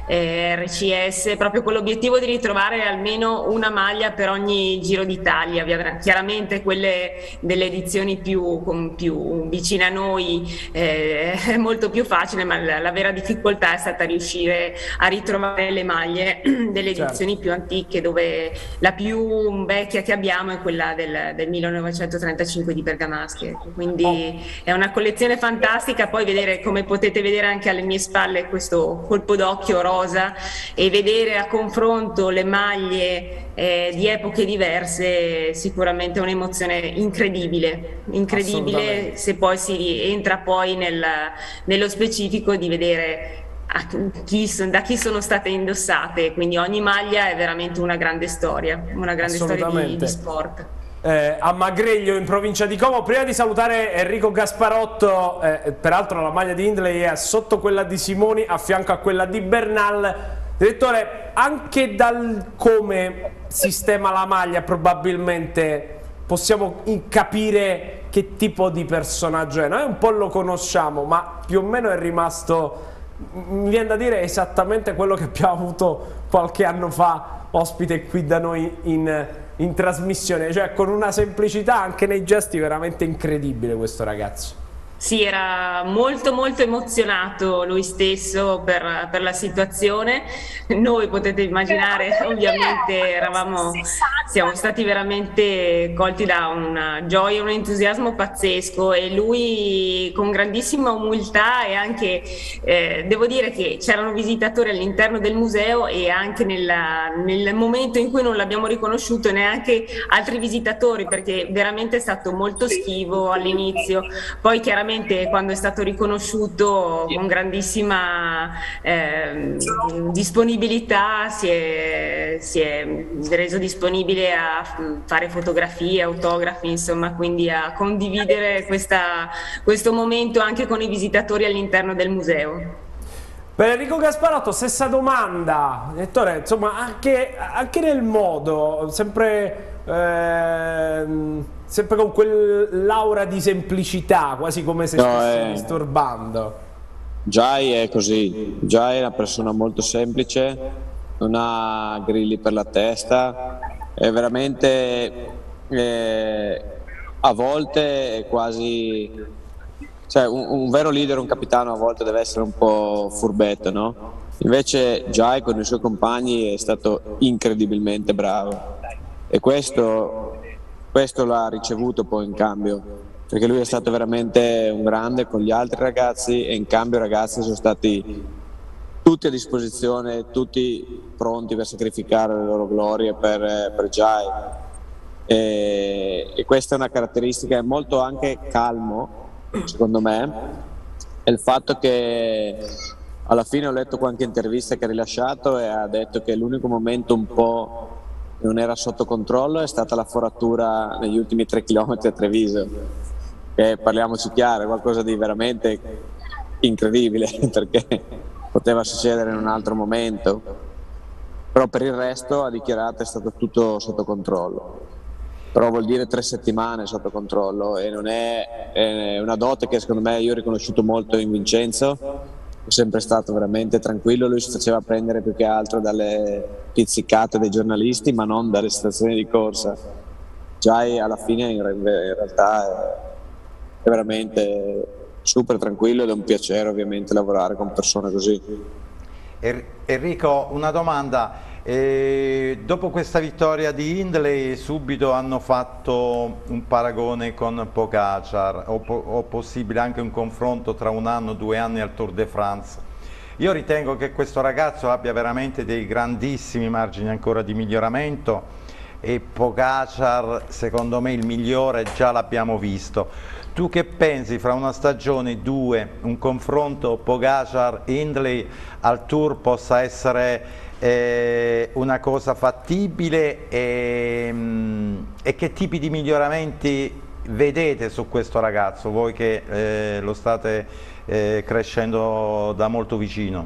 RCS, proprio con l'obiettivo di ritrovare almeno una maglia per ogni Giro d'Italia. Chiaramente quelle delle edizioni più vicine a noi è molto più facile, ma la vera difficoltà è stata riuscire a ritrovare le maglie delle edizioni più antiche, dove la più vecchia che abbiamo è quella del 1935 di Bergamaschi. Quindi è una collezione fantastica. Poi vedere, come potete vedere anche alle mie spalle, questo colpo d'occhio rosa, e vedere a confronto le maglie di epoche diverse, sicuramente è un'emozione incredibile, se poi si entra poi nello specifico di vedere da chi sono state indossate. Quindi ogni maglia è veramente una grande storia di sport. A Magreglio, in provincia di Como. Prima di salutare Enrico Gasparotto, peraltro la maglia di Indley è sotto quella di Simoni, a fianco a quella di Bernal. Direttore, anche dal come sistema la maglia probabilmente possiamo capire che tipo di personaggio è. Noi un po' lo conosciamo, ma più o meno è rimasto, mi viene da dire, esattamente quello che abbiamo avuto qualche anno fa ospite qui da noi in trasmissione, cioè con una semplicità anche nei gesti veramente incredibile questo ragazzo. Sì, era molto emozionato lui stesso per la situazione. Noi, potete immaginare, ovviamente siamo stati veramente colti da una gioia, un entusiasmo pazzesco, e lui con grandissima umiltà, e anche devo dire che c'erano visitatori all'interno del museo, e anche nel momento in cui non l'abbiamo riconosciuto neanche altri visitatori, perché veramente è stato molto schivo all'inizio. Poi chiaramente quando è stato riconosciuto con grandissima disponibilità si è reso disponibile a fare fotografie, autografi, insomma, quindi a condividere questo momento anche con i visitatori all'interno del museo. Per Enrico Gasparotto stessa domanda, Ettore, insomma anche nel modo, sempre con quell'aura di semplicità, quasi come se stesse disturbando. Jai è così, Jai è una persona molto semplice, non ha grilli per la testa, è veramente a volte è quasi... Cioè, un vero leader, un capitano a volte deve essere un po' furbetto, no? Invece Jai con i suoi compagni è stato incredibilmente bravo e questo l'ha ricevuto poi in cambio, perché lui è stato veramente un grande con gli altri ragazzi e in cambio i ragazzi sono stati tutti a disposizione, tutti pronti per sacrificare le loro glorie per Jai. E questa è una caratteristica, è molto anche calmo, secondo me, è il fatto che alla fine ho letto qualche intervista che ha rilasciato e ha detto che l'unico momento un po' che non era sotto controllo è stata la foratura negli ultimi 3 km a Treviso, che parliamoci chiaro, è qualcosa di veramente incredibile perché poteva succedere in un altro momento, però per il resto ha dichiarato è stato tutto sotto controllo. Però vuol dire 3 settimane sotto controllo e non è una dote che secondo me io ho riconosciuto molto in Vincenzo, è sempre stato veramente tranquillo, lui si faceva prendere più che altro dalle pizzicate dei giornalisti ma non dalle stazioni di corsa. Jai alla fine in realtà è veramente super tranquillo ed è un piacere ovviamente lavorare con persone così. Enrico, una domanda. Dopo questa vittoria di Hindley subito hanno fatto un paragone con Pogačar o possibile anche un confronto tra 1 anno, 2 anni al Tour de France. Io ritengo che questo ragazzo abbia veramente dei grandissimi margini ancora di miglioramento e Pogačar secondo me il migliore già l'abbiamo visto. Tu che pensi fra una stagione, 2, un confronto Pogačar-Hindley al Tour possa essere una cosa fattibile e che tipi di miglioramenti vedete su questo ragazzo, voi che lo state crescendo da molto vicino?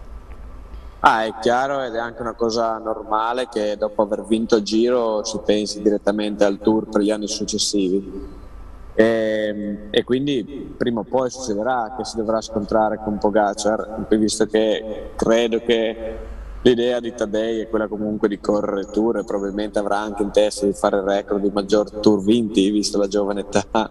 È chiaro ed è anche una cosa normale che dopo aver vinto il Giro si pensi direttamente al Tour per gli anni successivi e quindi prima o poi succederà che si dovrà scontrare con Pogačar, visto che credo che l'idea di Tadej è quella comunque di correre il Tour e probabilmente avrà anche in testa di fare il record di maggior Tour vinti visto la giovane età.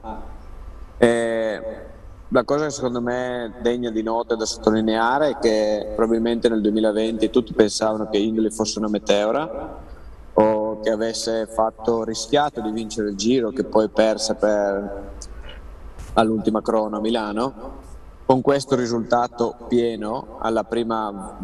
La cosa che secondo me è degna di nota e da sottolineare è che probabilmente nel 2020 tutti pensavano che Hindley fosse una meteora o che avesse rischiato di vincere il Giro che poi perse all'ultima crono a Milano. Con questo risultato pieno, la prima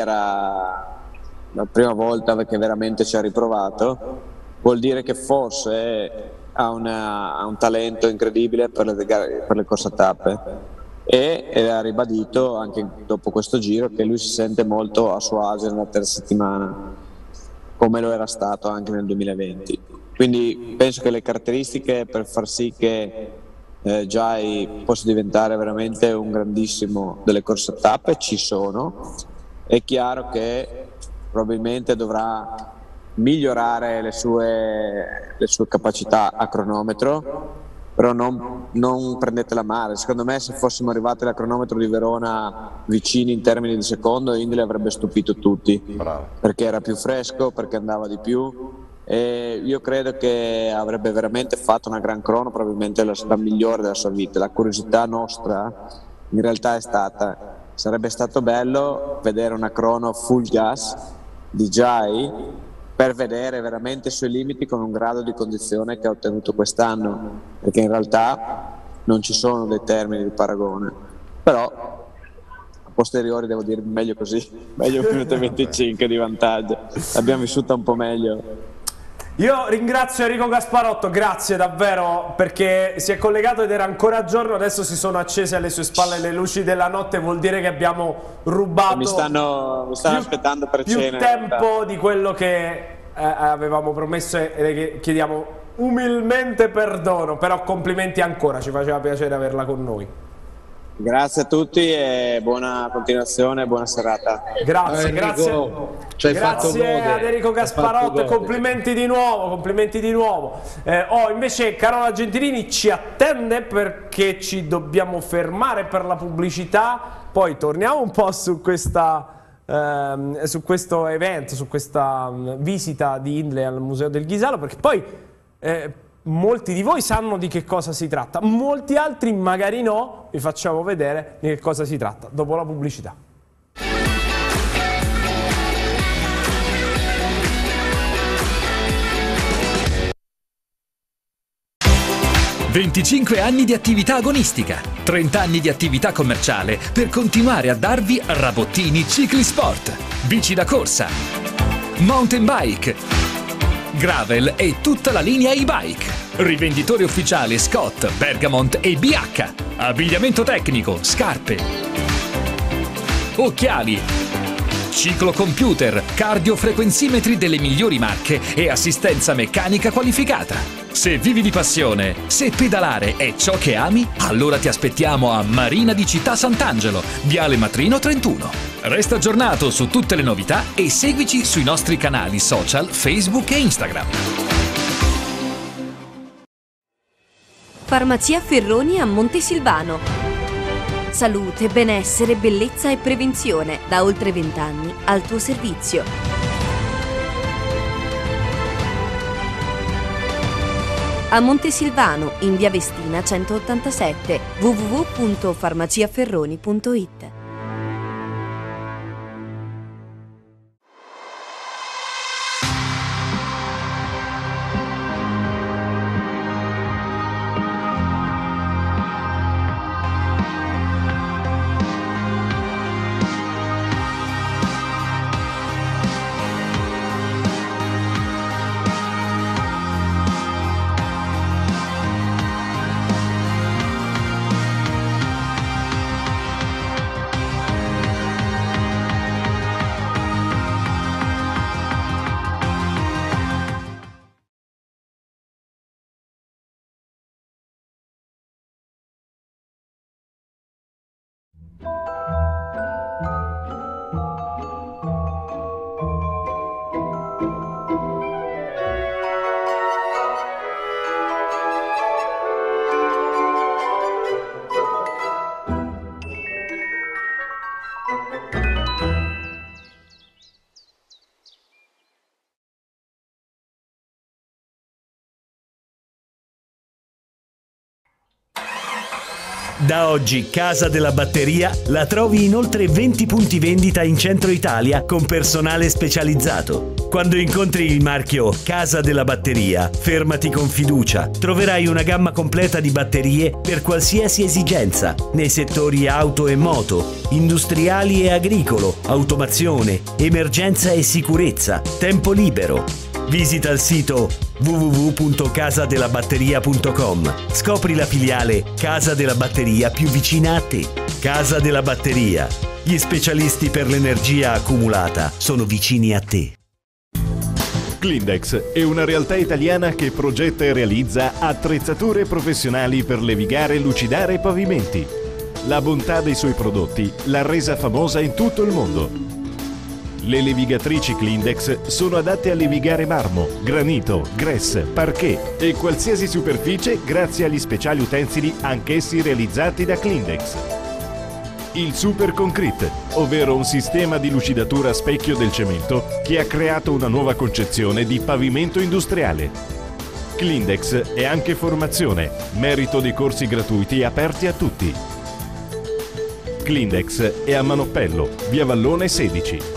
volta che veramente ci ha riprovato, vuol dire che forse ha un talento incredibile per le corse a tappe e ha ribadito anche dopo questo Giro che lui si sente molto a suo agio nella terza settimana, come lo era stato anche nel 2020. Quindi penso che le caratteristiche per far sì che Jai possa diventare veramente un grandissimo delle corse a tappe ci sono. È chiaro che probabilmente dovrà migliorare le sue capacità a cronometro, però non prendetela male. Secondo me se fossimo arrivati al cronometro di Verona vicini in termini di secondo, Hindley avrebbe stupito tutti. Bravo. Perché era più fresco, perché andava di più e io credo che avrebbe veramente fatto una gran crono, probabilmente la migliore della sua vita. La curiosità nostra in realtà sarebbe stato bello vedere una crono full gas di Jai per vedere veramente i suoi limiti con un grado di condizione che ha ottenuto quest'anno, perché in realtà non ci sono dei termini di paragone, però a posteriori devo dire meglio così, meglio un minuto e 25 di vantaggio, l'abbiamo vissuta un po' meglio. Io ringrazio Enrico Gasparotto, grazie davvero, perché si è collegato ed era ancora giorno, adesso si sono accese alle sue spalle le luci della notte, vuol dire che abbiamo rubato mi stanno aspettando per più cena, tempo di quello che avevamo promesso e che chiediamo umilmente perdono, però complimenti ancora, ci faceva piacere averla con noi. Grazie a tutti e buona continuazione, buona serata. Grazie, grazie. Grazie ad Enrico Gasparotto, complimenti di nuovo, complimenti di nuovo. Invece Carola Gentilini ci attende perché ci dobbiamo fermare per la pubblicità, poi torniamo un po' su questo evento, su questa visita di Hindley al Museo del Ghisallo, perché poi molti di voi sanno di che cosa si tratta, molti altri magari no. Vi facciamo vedere di che cosa si tratta dopo la pubblicità. 25 anni di attività agonistica, 30 anni di attività commerciale per continuare a darvi Rabottini Cicli Sport, bici da corsa, mountain bike, gravel e tutta la linea e-bike. Rivenditore ufficiale Scott, Bergamont e BH. Abbigliamento tecnico, scarpe, occhiali, ciclocomputer, cardiofrequenzimetri delle migliori marche e assistenza meccanica qualificata. Se vivi di passione, se pedalare è ciò che ami, allora ti aspettiamo a Marina di Città Sant'Angelo, Viale Matrino 31. Resta aggiornato su tutte le novità e seguici sui nostri canali social Facebook e Instagram. Farmacia Ferroni a Montesilvano. Salute, benessere, bellezza e prevenzione da oltre 20 anni al tuo servizio. A Montesilvano, in via Vestina 187, www.farmaciaferroni.it. Da oggi Casa della Batteria la trovi in oltre 20 punti vendita in centro Italia con personale specializzato. Quando incontri il marchio Casa della Batteria, fermati con fiducia. Troverai una gamma completa di batterie per qualsiasi esigenza, nei settori auto e moto, industriali e agricolo, automazione, emergenza e sicurezza, tempo libero. Visita il sito www.casadelabatteria.com. Scopri la filiale Casa della Batteria più vicina a te. Casa della Batteria. Gli specialisti per l'energia accumulata sono vicini a te. Clindex è una realtà italiana che progetta e realizza attrezzature professionali per levigare e lucidare pavimenti. La bontà dei suoi prodotti l'ha resa famosa in tutto il mondo. Le levigatrici Clindex sono adatte a levigare marmo, granito, grès, parquet e qualsiasi superficie grazie agli speciali utensili anch'essi realizzati da Clindex. Il Super Concrete, ovvero un sistema di lucidatura a specchio del cemento che ha creato una nuova concezione di pavimento industriale. Clindex è anche formazione, merito dei corsi gratuiti aperti a tutti. Clindex è a Manoppello, via Vallone 16.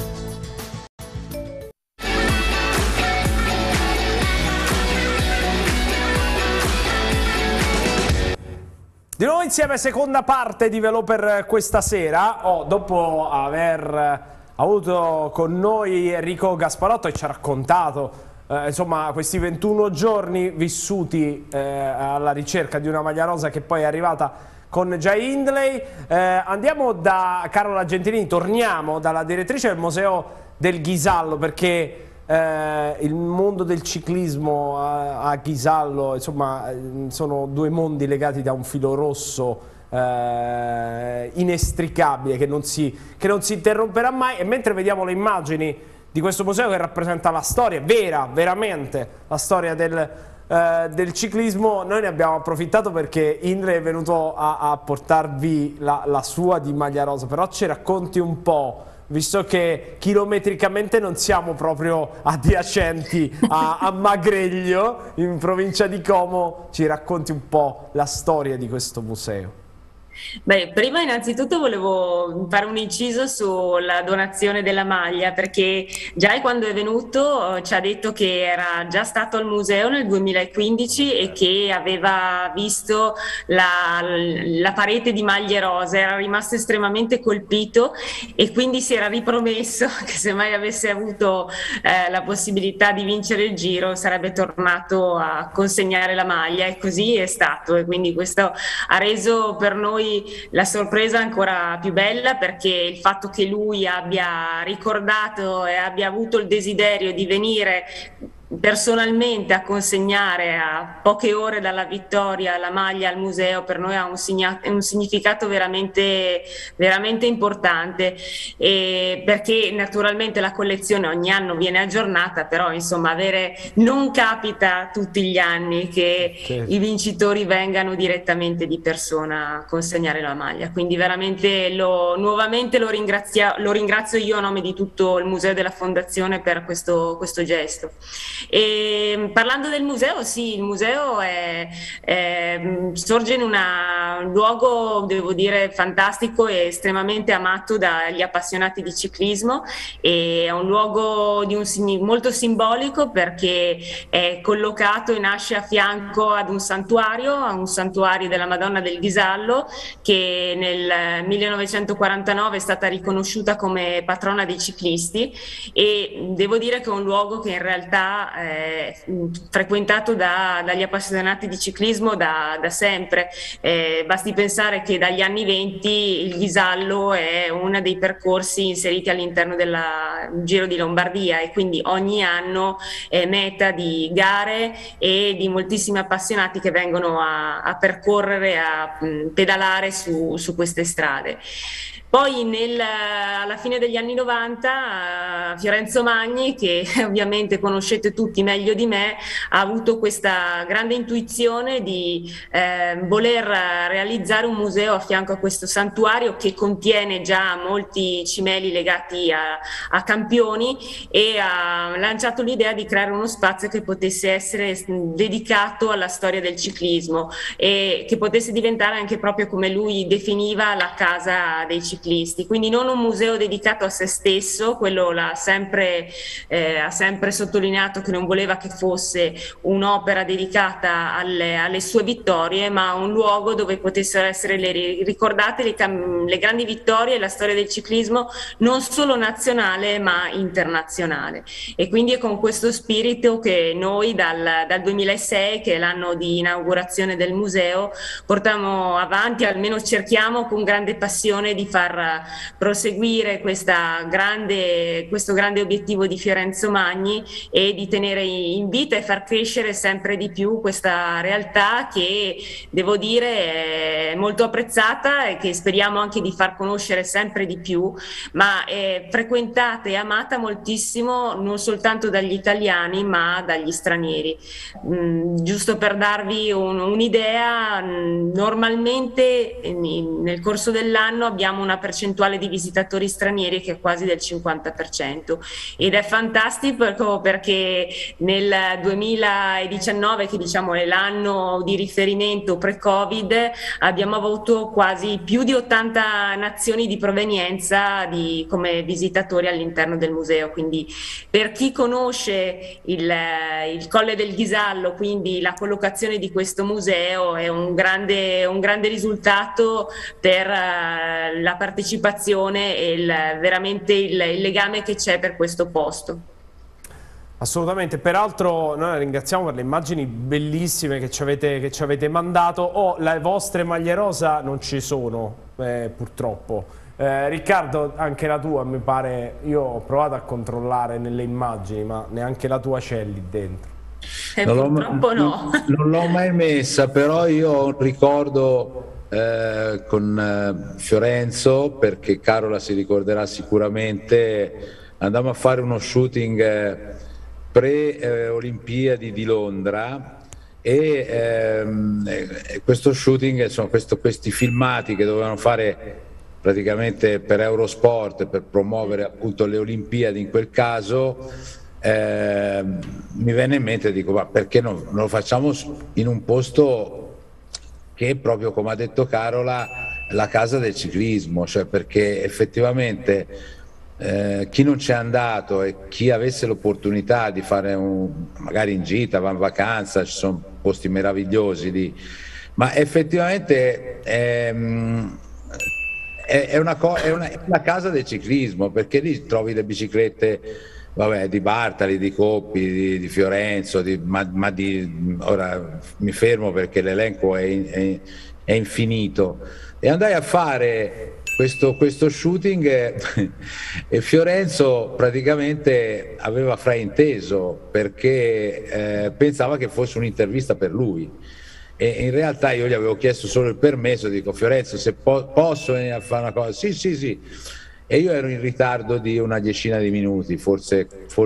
Di nuovo insieme, seconda parte di Velò per questa sera. Dopo aver avuto con noi Enrico Gasparotto e ci ha raccontato insomma questi 21 giorni vissuti alla ricerca di una maglia rosa che poi è arrivata con Jai Hindley, andiamo da Carola Gentilini, torniamo dalla direttrice del Museo del Ghisallo, perché il mondo del ciclismo a Ghisallo, insomma, sono due mondi legati da un filo rosso inestricabile che non si interromperà mai. E mentre vediamo le immagini di questo museo che rappresenta la storia vera, veramente la storia del ciclismo, noi ne abbiamo approfittato perché Indre è venuto a portarvi la sua di maglia rosa. Però ci racconti un po', visto che chilometricamente non siamo proprio adiacenti a Magreglio, in provincia di Como, ci racconti un po' la storia di questo museo. Beh, prima innanzitutto volevo fare un inciso sulla donazione della maglia, perché già quando è venuto ci ha detto che era già stato al museo nel 2015 e che aveva visto la parete di maglie rose, era rimasto estremamente colpito e quindi si era ripromesso che se mai avesse avuto la possibilità di vincere il Giro sarebbe tornato a consegnare la maglia, e così è stato, e quindi questo ha reso per noi la sorpresa ancora più bella, perché il fatto che lui abbia ricordato e abbia avuto il desiderio di venire personalmente a consegnare a poche ore dalla vittoria la maglia al museo, per noi ha un significato veramente, veramente importante, perché naturalmente la collezione ogni anno viene aggiornata, però insomma non capita tutti gli anni che i vincitori vengano direttamente di persona a consegnare la maglia, quindi veramente nuovamente lo ringrazio io a nome di tutto il museo della fondazione per questo gesto. E parlando del museo, sì, il museo sorge in un luogo, devo dire, fantastico e estremamente amato dagli appassionati di ciclismo, e è un luogo molto simbolico perché è collocato e nasce a fianco ad un santuario della Madonna del Ghisallo, che nel 1949 è stata riconosciuta come patrona dei ciclisti, e devo dire che è un luogo che in realtà frequentato dagli appassionati di ciclismo da sempre. Basti pensare che dagli anni 20 il Ghisallo è uno dei percorsi inseriti all'interno del Giro di Lombardia, e quindi ogni anno è meta di gare e di moltissimi appassionati che vengono a percorrere, a pedalare su queste strade. Poi alla fine degli anni 90 Fiorenzo Magni, che ovviamente conoscete tutti meglio di me, ha avuto questa grande intuizione di voler realizzare un museo a fianco a questo santuario, che contiene già molti cimeli legati a campioni, e ha lanciato l'idea di creare uno spazio che potesse essere dedicato alla storia del ciclismo e che potesse diventare anche proprio, come lui definiva, la casa dei ciclisti. Quindi non un museo dedicato a se stesso, quello ha sempre sottolineato che non voleva che fosse un'opera dedicata alle sue vittorie, ma un luogo dove potessero essere ricordate le grandi vittorie e la storia del ciclismo non solo nazionale ma internazionale. E quindi è con questo spirito che noi dal 2006, che è l'anno di inaugurazione del museo, portiamo avanti, almeno cerchiamo con grande passione di far proseguire questo grande obiettivo di Fiorenzo Magni, e di tenere in vita e far crescere sempre di più questa realtà che, devo dire, è molto apprezzata e che speriamo anche di far conoscere sempre di più, ma è frequentata e amata moltissimo non soltanto dagli italiani ma dagli stranieri. Giusto per darvi un'idea, normalmente nel corso dell'anno abbiamo una percentuale di visitatori stranieri che è quasi del 50%, ed è fantastico perché nel 2019, che diciamo è l'anno di riferimento pre-Covid, abbiamo avuto quasi più di 80 nazioni di provenienza come visitatori all'interno del museo. Quindi per chi conosce il Colle del Ghisallo, quindi la collocazione di questo museo, è un grande risultato per la partecipazione e veramente il legame che c'è per questo posto. Assolutamente, peraltro noi la ringraziamo per le immagini bellissime che ci avete mandato. Le vostre maglie rosa non ci sono, purtroppo. Riccardo, anche la tua mi pare, io ho provato a controllare nelle immagini, ma neanche la tua c'è lì dentro. Purtroppo no. Non l'ho mai messa, però io ho un ricordo con Fiorenzo, perché Carola si ricorderà sicuramente, andammo a fare uno shooting pre-Olimpiadi di Londra, e questo shooting, insomma, questi filmati che dovevano fare praticamente per Eurosport, per promuovere appunto le Olimpiadi in quel caso, mi venne in mente, dico, ma perché non lo facciamo in un posto che, proprio come ha detto Carola, la casa del ciclismo, cioè perché effettivamente chi non c'è andato e chi avesse l'opportunità di fare magari in gita, va in vacanza, ci sono posti meravigliosi ma effettivamente è una casa del ciclismo, perché lì trovi le biciclette, vabbè, di Bartali, di Coppi, di Fiorenzo, ora mi fermo perché l'elenco è infinito, e andai a fare questo shooting e Fiorenzo praticamente aveva frainteso, perché pensava che fosse un'intervista per lui, e in realtà io gli avevo chiesto solo il permesso, dico: Fiorenzo, se posso venire a fare una cosa? Sì. E io ero in ritardo di una decina di minuti, forse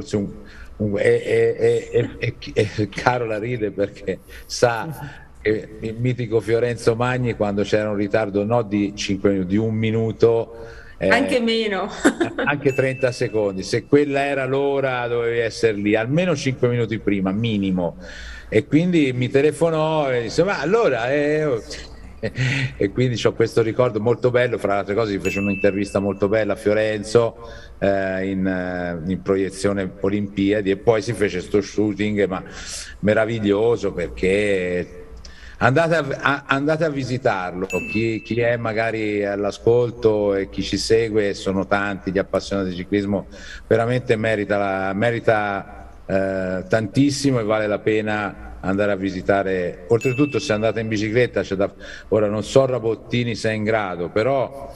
e Carola ride perché sa che il mitico Fiorenzo Magni, quando c'era un ritardo no di 5 minuti, di un minuto, anche meno, anche 30 secondi, se quella era l'ora dovevi essere lì almeno 5 minuti prima, minimo. E quindi mi telefonò e disse: ma allora e quindi ho questo ricordo molto bello. Fra le altre cose, gli fece un'intervista molto bella a Fiorenzo in proiezione Olimpiadi, e poi si fece sto shooting, ma meraviglioso, perché andate a visitarlo, chi è magari all'ascolto e chi ci segue, sono tanti gli appassionati di ciclismo, veramente merita tantissimo, e vale la pena andare a visitare. Oltretutto, se andate in bicicletta ora non so Rabottini se è in grado, però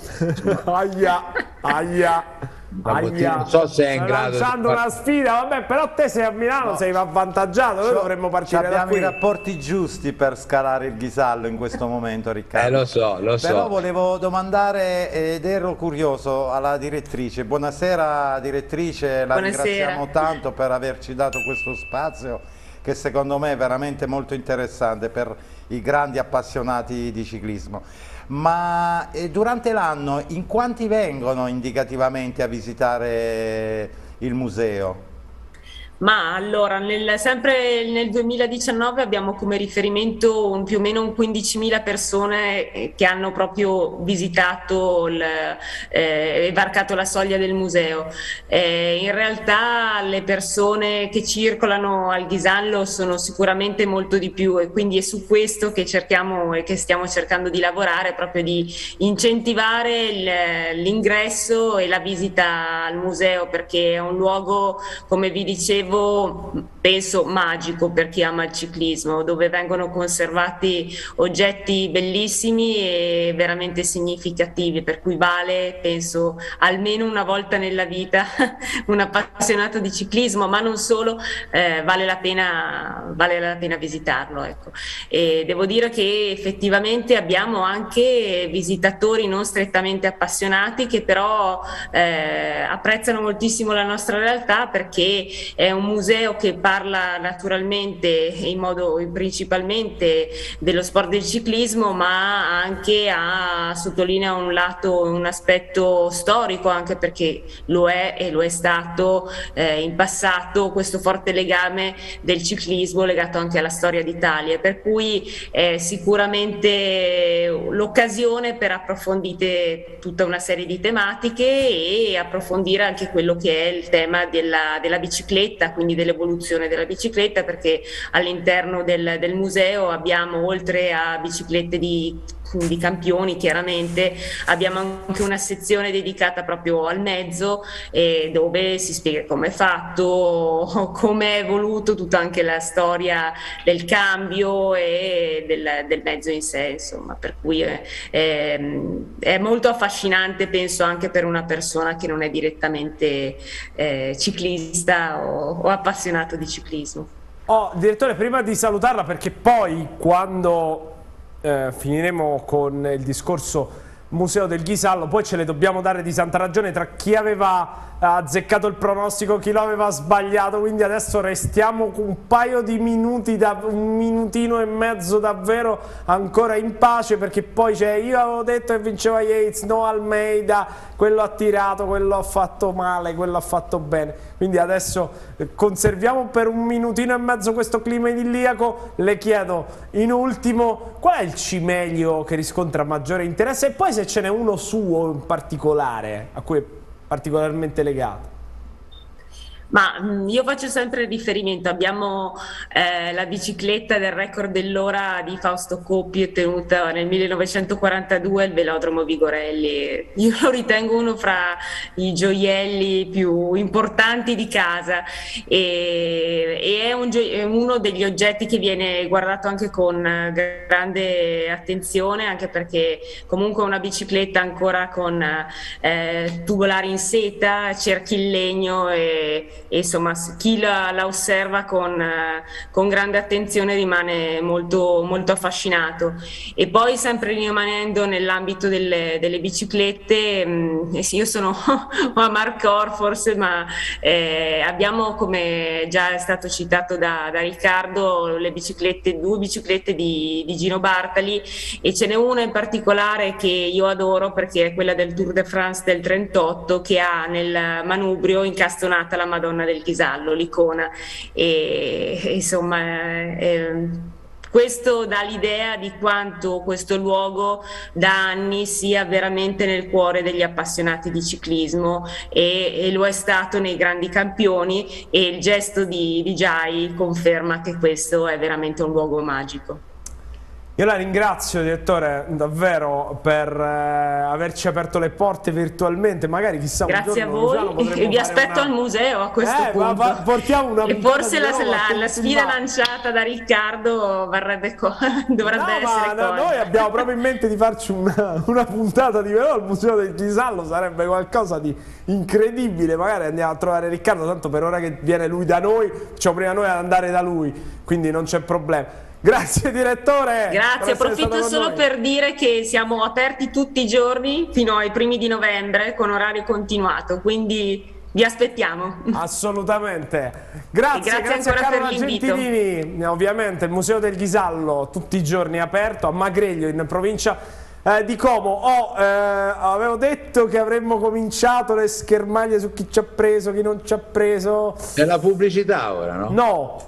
non so se è in grado lanciando una sfida, vabbè, però te sei a Milano, sei avvantaggiato, noi dovremmo partire da qui. Abbiamo i rapporti giusti per scalare il Ghisallo in questo momento, Riccardo. Lo so. Però volevo domandare, ed ero curioso, alla direttrice. Buonasera direttrice, la ringraziamo tanto per averci dato questo spazio, che secondo me è veramente molto interessante per i grandi appassionati di ciclismo. Ma durante l'anno in quanti vengono indicativamente a visitare il museo? Ma allora, sempre nel 2019 abbiamo come riferimento più o meno 15.000 persone che hanno proprio visitato e varcato la soglia del museo. In realtà le persone che circolano al Ghisallo sono sicuramente molto di più, e quindi è su questo che cerchiamo e che stiamo cercando di lavorare, proprio di incentivare l'ingresso e la visita al museo, perché è un luogo, come vi dicevo, penso magico per chi ama il ciclismo, dove vengono conservati oggetti bellissimi e veramente significativi, per cui vale, penso, almeno una volta nella vita un appassionato di ciclismo, ma non solo, vale la pena visitarlo, ecco. E devo dire che effettivamente abbiamo anche visitatori non strettamente appassionati che però apprezzano moltissimo la nostra realtà, perché è un museo che parla naturalmente in modo principalmente dello sport del ciclismo, ma anche sottolinea un aspetto storico, anche perché lo è e lo è stato in passato, questo forte legame del ciclismo legato anche alla storia d'Italia, per cui è sicuramente l'occasione per approfondire tutta una serie di tematiche e approfondire anche quello che è il tema della bicicletta, quindi dell'evoluzione della bicicletta, perché all'interno del museo abbiamo, oltre a biciclette di campioni, chiaramente abbiamo anche una sezione dedicata proprio al mezzo, dove si spiega come è fatto, come è evoluto tutta anche la storia del cambio e del mezzo in sé, insomma, per cui è molto affascinante, penso, anche per una persona che non è direttamente ciclista o appassionato di ciclismo. Direttore, prima di salutarla, perché poi quando finiremo con il discorso Museo del Ghisallo, poi ce le dobbiamo dare di santa ragione tra chi aveva azzeccato il pronostico, chi lo aveva sbagliato, quindi adesso restiamo con un paio di minuti, un minutino e mezzo davvero ancora in pace, perché poi c'è io avevo detto che vinceva Yates, no Almeida, quello ha tirato, quello ha fatto male, quello ha fatto bene, quindi adesso conserviamo per un minutino e mezzo questo clima idilliaco. Le chiedo in ultimo qual è il cimelio che riscontra maggiore interesse e poi se ce n'è uno suo in particolare a cui è particolarmente legato. Ma io faccio sempre riferimento, abbiamo la bicicletta del record dell'ora di Fausto Coppi ottenuta nel 1942 al Velodromo Vigorelli. Io lo ritengo uno fra i gioielli più importanti di casa e è uno degli oggetti che viene guardato anche con grande attenzione, anche perché comunque è una bicicletta ancora con tubolari in seta, cerchi in legno e insomma chi la osserva con grande attenzione rimane molto, molto affascinato. E poi sempre rimanendo nell'ambito delle biciclette, io sono a Marcor forse, ma abbiamo, come già è stato citato da Riccardo, due biciclette di Gino Bartali, e ce n'è una in particolare che io adoro perché è quella del Tour de France del 38, che ha nel manubrio incastonata la Madonna del Ghisallo, l'icona, e insomma questo dà l'idea di quanto questo luogo da anni sia veramente nel cuore degli appassionati di ciclismo e lo è stato nei grandi campioni, e il gesto di Jai conferma che questo è veramente un luogo magico. Io la ringrazio, direttore, davvero per averci aperto le porte virtualmente, magari chissà un Grazie a giorno voi e vi aspetto al museo a questo punto. Portiamo una e forse la sfida lanciata da Riccardo dovrebbe essere cosa. Noi abbiamo proprio in mente di farci una puntata di Verona al Museo del Ghisallo, sarebbe qualcosa di incredibile. Magari andiamo a trovare Riccardo, tanto per ora che viene lui da noi, facciamo prima noi ad andare da lui, quindi non c'è problema. Grazie direttore. Grazie, approfitto solo per dire che siamo aperti tutti i giorni fino ai primi di novembre con orario continuato, quindi vi aspettiamo. Assolutamente. Grazie ancora a Carola per l'invito. Gentilini. Ovviamente il Museo del Ghisallo tutti i giorni aperto a Magreglio in provincia di Como. Avevo detto che avremmo cominciato le schermaglie su chi ci ha preso, chi non ci ha preso. C'è la pubblicità ora, no? No,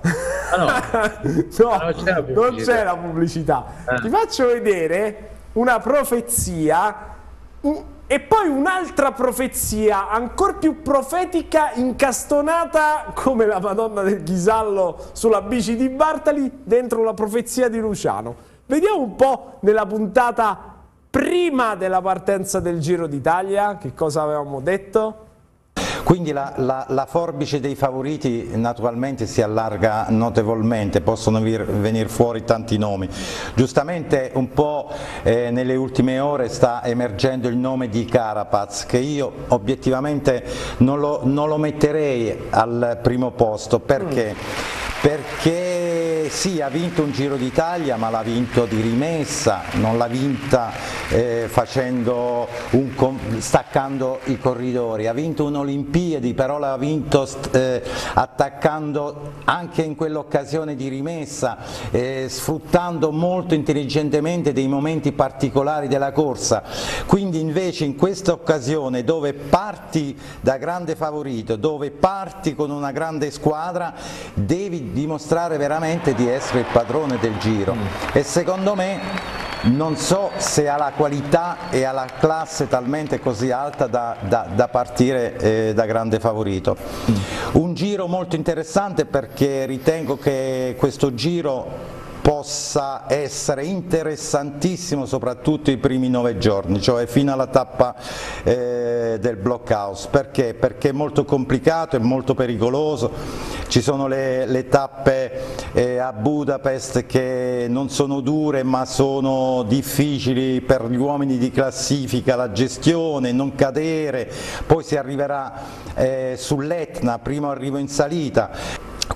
non c'è la pubblicità. Ti faccio vedere una profezia e poi un'altra profezia ancora più profetica, incastonata come la Madonna del Ghisallo sulla bici di Bartali dentro la profezia di Luciano. Vediamo un po' nella puntata prima della partenza del Giro d'Italia che cosa avevamo detto. Quindi la forbice dei favoriti naturalmente si allarga notevolmente, possono venire fuori tanti nomi. Giustamente un po' nelle ultime ore sta emergendo il nome di Carapaz, che io obiettivamente non lo metterei al primo posto. Perché? Perché sì, ha vinto un Giro d'Italia, ma l'ha vinto di rimessa, non l'ha vinta staccando i corridori, ha vinto un'Olimpiadi, però l'ha vinto attaccando anche in quell'occasione di rimessa, sfruttando molto intelligentemente dei momenti particolari della corsa. Quindi invece in questa occasione, dove parti da grande favorito, dove parti con una grande squadra, devi dimostrare veramente di essere il padrone del Giro, e secondo me non so se ha la qualità e ha la classe talmente così alta da partire da grande favorito. Un Giro molto interessante, perché ritengo che questo Giro possa essere interessantissimo soprattutto i primi 9 giorni, cioè fino alla tappa del Blockhaus. Perché? Perché è molto complicato, è molto pericoloso, ci sono le tappe a Budapest che non sono dure ma sono difficili per gli uomini di classifica, la gestione, non cadere, poi si arriverà sull'Etna, primo arrivo in salita.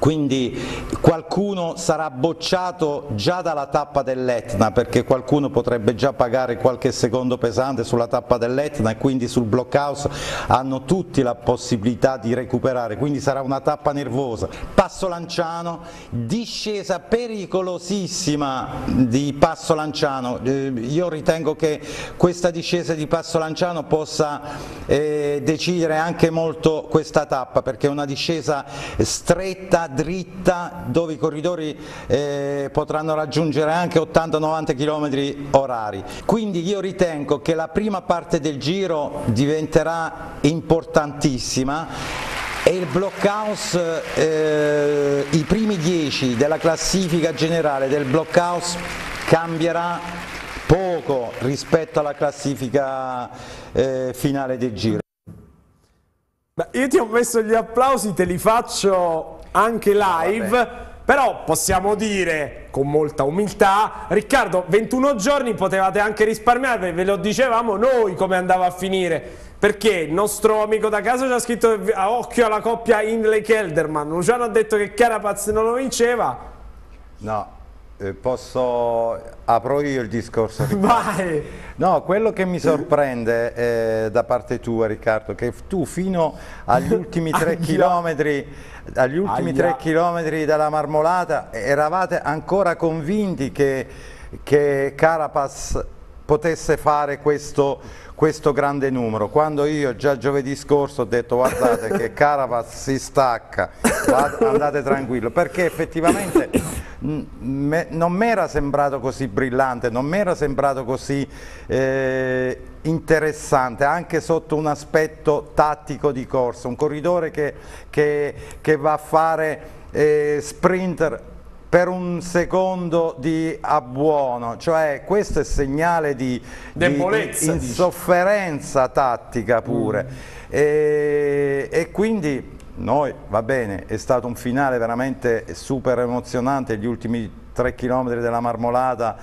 quindi qualcuno sarà bocciato già dalla tappa dell'Etna, perché qualcuno potrebbe già pagare qualche secondo pesante sulla tappa dell'Etna e quindi sul blockhouse hanno tutti la possibilità di recuperare, quindi sarà una tappa nervosa. Passo Lanciano, discesa pericolosissima di Passo Lanciano, io ritengo che questa discesa di Passo Lanciano possa decidere anche molto questa tappa, perché è una discesa stretta, dritta, dove i corridori potranno raggiungere anche 80-90 km orari. Quindi io ritengo che la prima parte del giro diventerà importantissima e il blockhouse, i primi 10 della classifica generale del blockhouse cambierà poco rispetto alla classifica finale del giro. Io ti ho messo gli applausi, te li faccio anche live, però possiamo dire con molta umiltà, Riccardo, 21 giorni potevate anche risparmiare, ve lo dicevamo noi come andava a finire, perché il nostro amico da casa ci ha scritto a occhio alla coppia Hindley-Kelderman, Luciano ha detto che Carapaz non lo vinceva. No. Apro io il discorso, vai. No, quello che mi sorprende da parte tua, Riccardo, che tu fino agli ultimi 3 chilometri della Marmolata eravate ancora convinti che Carapaz potesse fare questo grande numero, quando io già giovedì scorso ho detto guardate che Carapaz si stacca, andate tranquillo, perché effettivamente non mi era sembrato così brillante, non mi era sembrato così interessante anche sotto un aspetto tattico di corsa, un corridore che va a fare sprinter per un secondo di abbuono, cioè questo è segnale di insofferenza tattica pure, e quindi noi, va bene, è stato un finale veramente super emozionante, gli ultimi 3 chilometri della Marmolata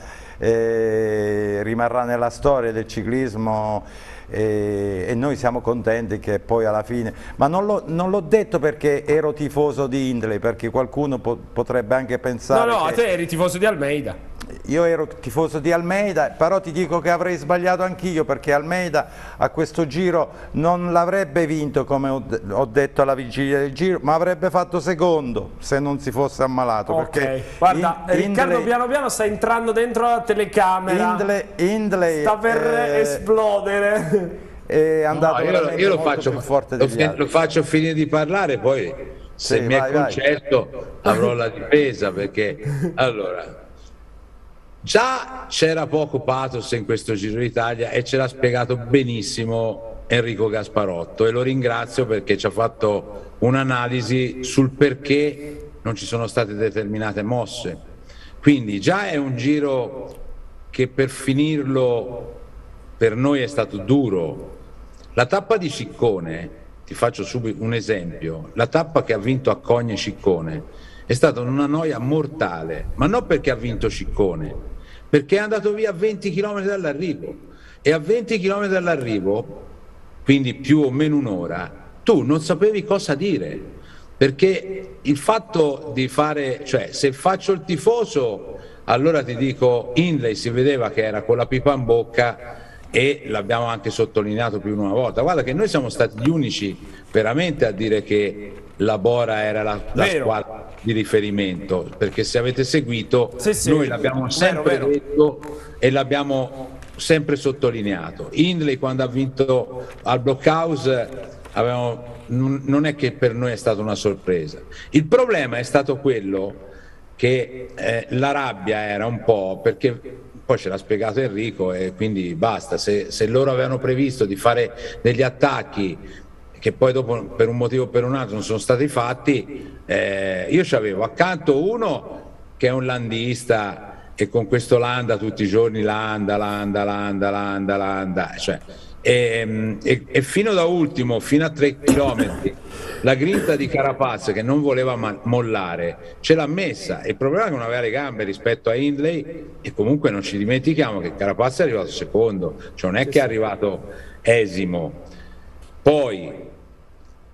rimarrà nella storia del ciclismo e noi siamo contenti che poi alla fine, ma non l'ho detto perché ero tifoso di Hindley, perché qualcuno potrebbe anche pensare no, te eri tifoso di Almeida. Io ero tifoso di Almeida, però ti dico che avrei sbagliato anch'io, perché Almeida a questo giro non l'avrebbe vinto come ho detto alla vigilia del giro, ma avrebbe fatto secondo se non si fosse ammalato. Perché guarda, Riccardo piano piano sta entrando dentro la telecamera, Hindley sta per esplodere. È andato io lo faccio più forte degli altri. Lo faccio finire di parlare, poi se mi è concesso avrò la difesa, perché allora già c'era poco pathos in questo Giro d'Italia e ce l'ha spiegato benissimo Enrico Gasparotto, e lo ringrazio perché ci ha fatto un'analisi sul perché non ci sono state determinate mosse. Quindi già è un giro che per finirlo per noi è stato duro. La tappa di Ciccone, ti faccio subito un esempio, la tappa che ha vinto a Cogne Ciccone è stata una noia mortale, ma non perché ha vinto Ciccone, perché è andato via a 20 km dall'arrivo, e a 20 km dall'arrivo, quindi più o meno un'ora, tu non sapevi cosa dire, perché il fatto di fare, cioè se faccio il tifoso, allora ti dico Hindley si vedeva che era con la pipa in bocca, e l'abbiamo anche sottolineato più di una volta. Guarda che noi siamo stati gli unici veramente a dire che la Bora era la squadra di riferimento, perché se avete seguito noi l'abbiamo sempre detto e l'abbiamo sempre sottolineato. Hindley quando ha vinto al Blockhouse non è che per noi è stata una sorpresa, il problema è stato quello che la rabbia era un po' perché poi ce l'ha spiegato Enrico, e quindi basta, se loro avevano previsto di fare degli attacchi che poi dopo per un motivo o per un altro non sono stati fatti, io c'avevo accanto uno che è un landista e con questo Landa tutti i giorni Landa, cioè, e fino da ultimo, fino a 3 chilometri la grinta di Carapaz che non voleva mollare ce l'ha messa. Il problema è che non aveva le gambe rispetto a Hindley, e comunque non ci dimentichiamo che Carapaz è arrivato secondo, cioè non è che è arrivato esimo. Poi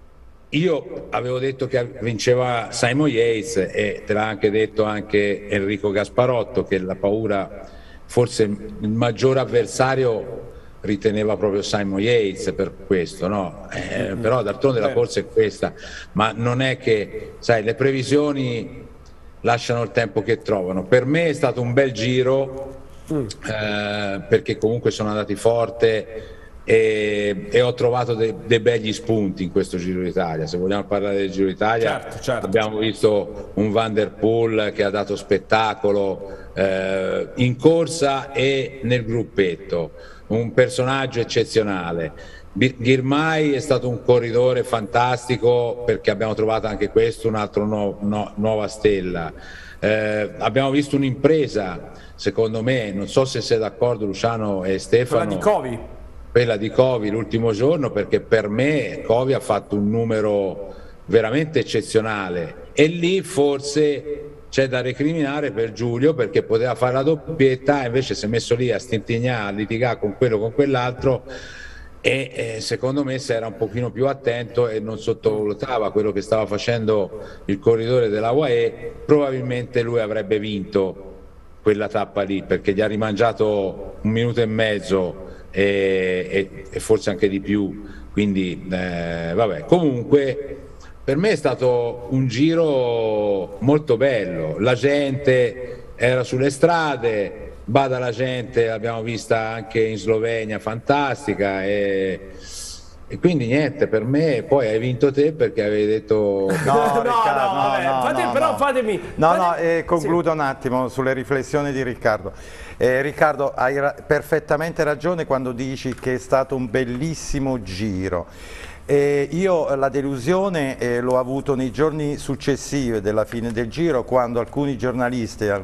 io avevo detto che vinceva Simon Yates e te l'ha anche detto anche Enrico Gasparotto, che la paura, forse il maggior avversario riteneva proprio Simon Yates per questo, no? Però d'altronde la corsa è questa, ma non è che, sai, le previsioni lasciano il tempo che trovano. Per me è stato un bel giro, perché comunque sono andati forte e ho trovato dei begli spunti in questo Giro d'Italia. Se vogliamo parlare del Giro d'Italia, certo. Abbiamo visto un Van der Poel che ha dato spettacolo in corsa e nel gruppetto, un personaggio eccezionale. Girmay è stato un corridore fantastico, perché abbiamo trovato anche questo un'altra nuova stella. Abbiamo visto un'impresa, secondo me, non so se sei d'accordo Luciano e Stefano, quella di Covi l'ultimo giorno, perché per me Covi ha fatto un numero veramente eccezionale e lì forse c'è da recriminare per Giulio, perché poteva fare la doppietta e invece si è messo lì a stintignare, a litigare con quello con quell'altro, e secondo me se era un pochino più attento e non sottovalutava quello che stava facendo il corridore della UAE, probabilmente lui avrebbe vinto quella tappa lì, perché gli ha rimangiato 1 minuto e mezzo e forse anche di più, quindi vabbè, comunque per me è stato un giro molto bello, la gente era sulle strade, bada la gente, l'abbiamo vista anche in Slovenia, fantastica, e quindi niente, per me poi hai vinto te perché avevi detto concludo un attimo sulle riflessioni di Riccardo. Riccardo, hai perfettamente ragione quando dici che è stato un bellissimo giro. Io la delusione l'ho avuto nei giorni successivi della fine del giro, quando alcuni giornalisti e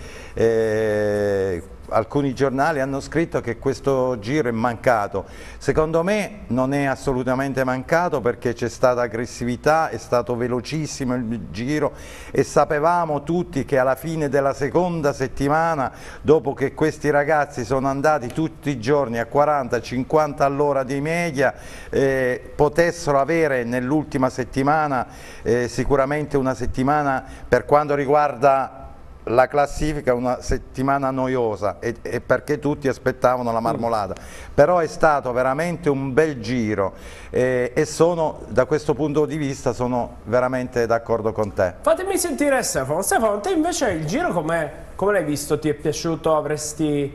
alcuni giornali hanno scritto che questo giro è mancato. Secondo me non è assolutamente mancato, perché c'è stata aggressività, è stato velocissimo il giro e sapevamo tutti che alla fine della seconda settimana, dopo che questi ragazzi sono andati tutti i giorni a 40-50 all'ora di media, potessero avere nell'ultima settimana sicuramente una settimana, per quanto riguarda la classifica, una settimana noiosa, e perché tutti aspettavano la marmolata, però è stato veramente un bel giro e da questo punto di vista sono veramente d'accordo con te. Fatemi sentire Stefano. Stefano, te invece il giro come l'hai visto? Ti è piaciuto? Avresti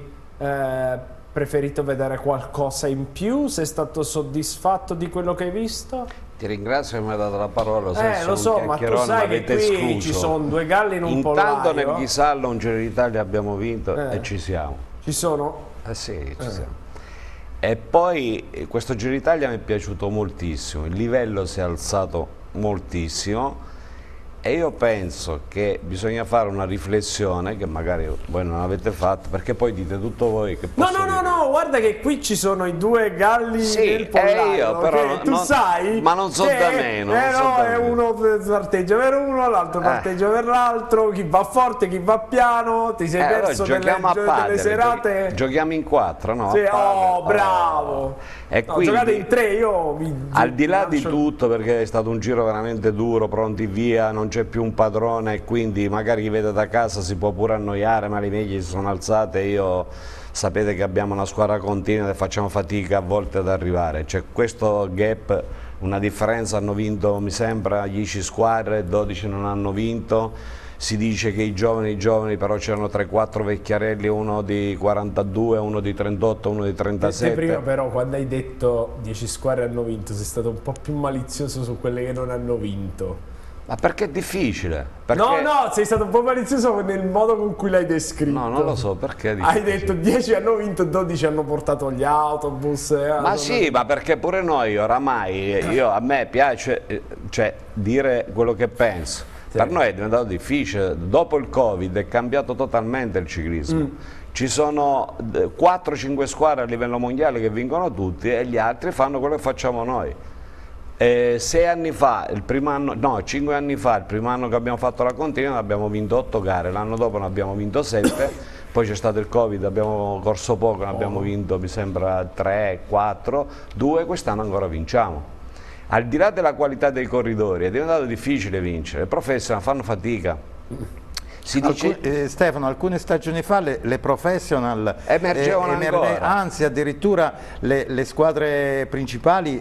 preferito vedere qualcosa in più? Sei stato soddisfatto di quello che hai visto? Ti ringrazio che mi hai dato la parola. Lo so, ma tu sai che qui escluso. Ci sono due galli in un pollaio. Intanto nel Ghisallo un Giro d'Italia abbiamo vinto e ci siamo. Ci sono? Sì, ci siamo. E poi questo Giro d'Italia mi è piaciuto moltissimo, il livello si è alzato moltissimo e io penso che bisogna fare una riflessione che magari voi non avete fatto, perché poi dite tutto voi che No, guarda che qui ci sono i due galli del pollaio, io però tu sai, ma non so da me, uno parteggia per uno, l'altro parteggia per l'altro, chi va forte, chi va piano, ti sei perso delle serate. Giochiamo in 4, no? Sì, bravo. E quindi, giocate in 3, io al di là di tutto, perché è stato un giro veramente duro, pronti via, non c'è più un padrone e quindi magari chi vede da casa si può pure annoiare, ma le medie si sono alzate. Io sapete che abbiamo una squadra continua e facciamo fatica a volte ad arrivare, c'è questo gap, una differenza, hanno vinto mi sembra 10 squadre, 12 non hanno vinto. Si dice che i giovani però c'erano 3-4 vecchiarelli, uno di 42, uno di 38, uno di 37. Prima però quando hai detto 10 squadre hanno vinto sei stato un po' più malizioso su quelle che non hanno vinto. Ma perché è difficile? Perché... No, sei stato un po' malizioso nel modo con cui l'hai descritto. No, non lo so, perché è difficile. Hai detto 10 hanno vinto, 12 hanno portato gli autobus. Ma sì, ma perché pure noi oramai, a me piace dire quello che penso. Sì. Per noi è diventato difficile, dopo il Covid è cambiato totalmente il ciclismo. Ci sono 4-5 squadre a livello mondiale che vincono tutti e gli altri fanno quello che facciamo noi. 6 anni fa, 5 anni fa, il primo anno che abbiamo fatto la continua abbiamo vinto 8 gare, l'anno dopo ne abbiamo vinto 7, poi c'è stato il Covid, abbiamo corso poco, ne abbiamo vinto mi sembra 3, 4, 2, quest'anno ancora vinciamo. al di là della qualità dei corridori è diventato difficile vincere, i professional fanno fatica. Si dice... Stefano, alcune stagioni fa le professional emergevano ancora. Anzi addirittura le squadre principali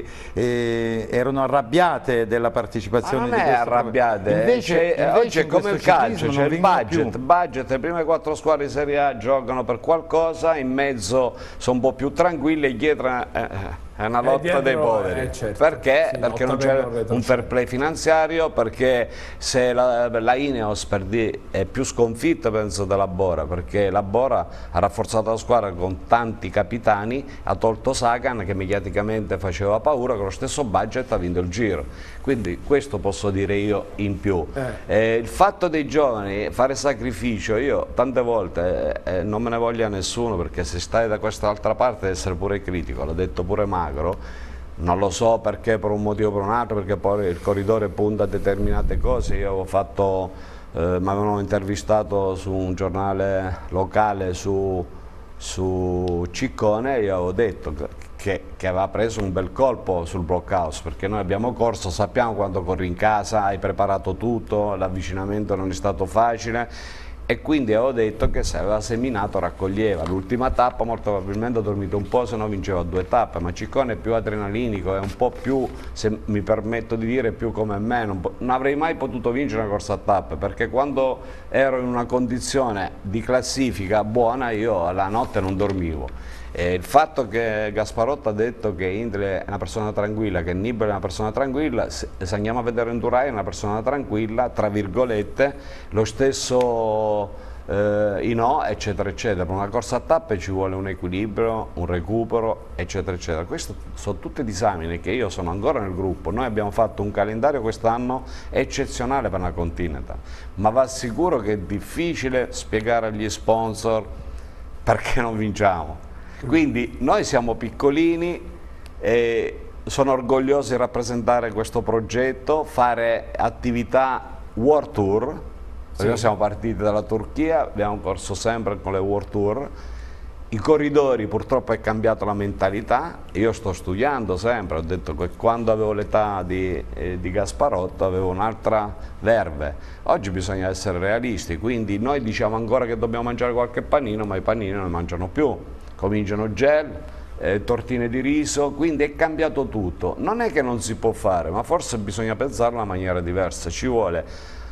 erano arrabbiate della partecipazione ma non di è queste arrabbiate, invece oggi è come il calcio, c'è il budget, le prime 4 squadre di Serie A giocano per qualcosa, in mezzo sono un po' più tranquilli e dietro è una lotta dei poveri, certo. perché? Sì, Perché non c'è un fair play finanziario, perché se la Ineos è più sconfitta penso della Bora, perché la Bora ha rafforzato la squadra con tanti capitani, ha tolto Sagan che mediaticamente faceva paura, con lo stesso budget ha vinto il Giro, quindi questo posso dire io in più. Il fatto dei giovani fare sacrificio, io tante volte non me ne voglia nessuno, perché se stai da quest'altra parte deve essere pure critico, l'ha detto pure Magro. Non lo so perché, per un motivo o per un altro, perché poi il corridore punta a determinate cose. Io avevo fatto, mi avevano intervistato su un giornale locale su Ciccone, e io avevo detto che aveva preso un bel colpo sul blockhouse, perché noi abbiamo corso, sappiamo quando corri in casa, hai preparato tutto, l'avvicinamento non è stato facile, e quindi avevo detto che se aveva seminato raccoglieva. L'ultima tappa molto probabilmente ho dormito un po', se no vinceva 2 tappe, ma Ciccone è più adrenalinico, è un po' più, se mi permetto di dire, più come me, non avrei mai potuto vincere una corsa a tappe, perché quando ero in una condizione di classifica buona io la notte non dormivo. E il fatto che Gasparotto ha detto che Hindley è una persona tranquilla, che Nibali è una persona tranquilla, se andiamo a vedere Indurain è una persona tranquilla, tra virgolette, lo stesso Hinault, eccetera eccetera. Per una corsa a tappe ci vuole un equilibrio, un recupero, eccetera eccetera. Questi sono tutti disamine che io sono ancora nel gruppo. Noi abbiamo fatto un calendario quest'anno eccezionale per una Continental, ma va sicuro che è difficile spiegare agli sponsor perché non vinciamo. Quindi noi siamo piccolini e sono orgoglioso di rappresentare questo progetto, fare attività World Tour, perché noi siamo partiti dalla Turchia, abbiamo corso sempre con le World Tour. I corridori, purtroppo è cambiata la mentalità, io sto studiando sempre, ho detto che quando avevo l'età di Gasparotto avevo un'altra verve. Oggi bisogna essere realisti, quindi noi diciamo ancora che dobbiamo mangiare qualche panino, ma i panini non ne mangiano più. Cominciano gel, tortine di riso, quindi è cambiato tutto. Non è che non si può fare, ma forse bisogna pensarla in maniera diversa. Ci vuole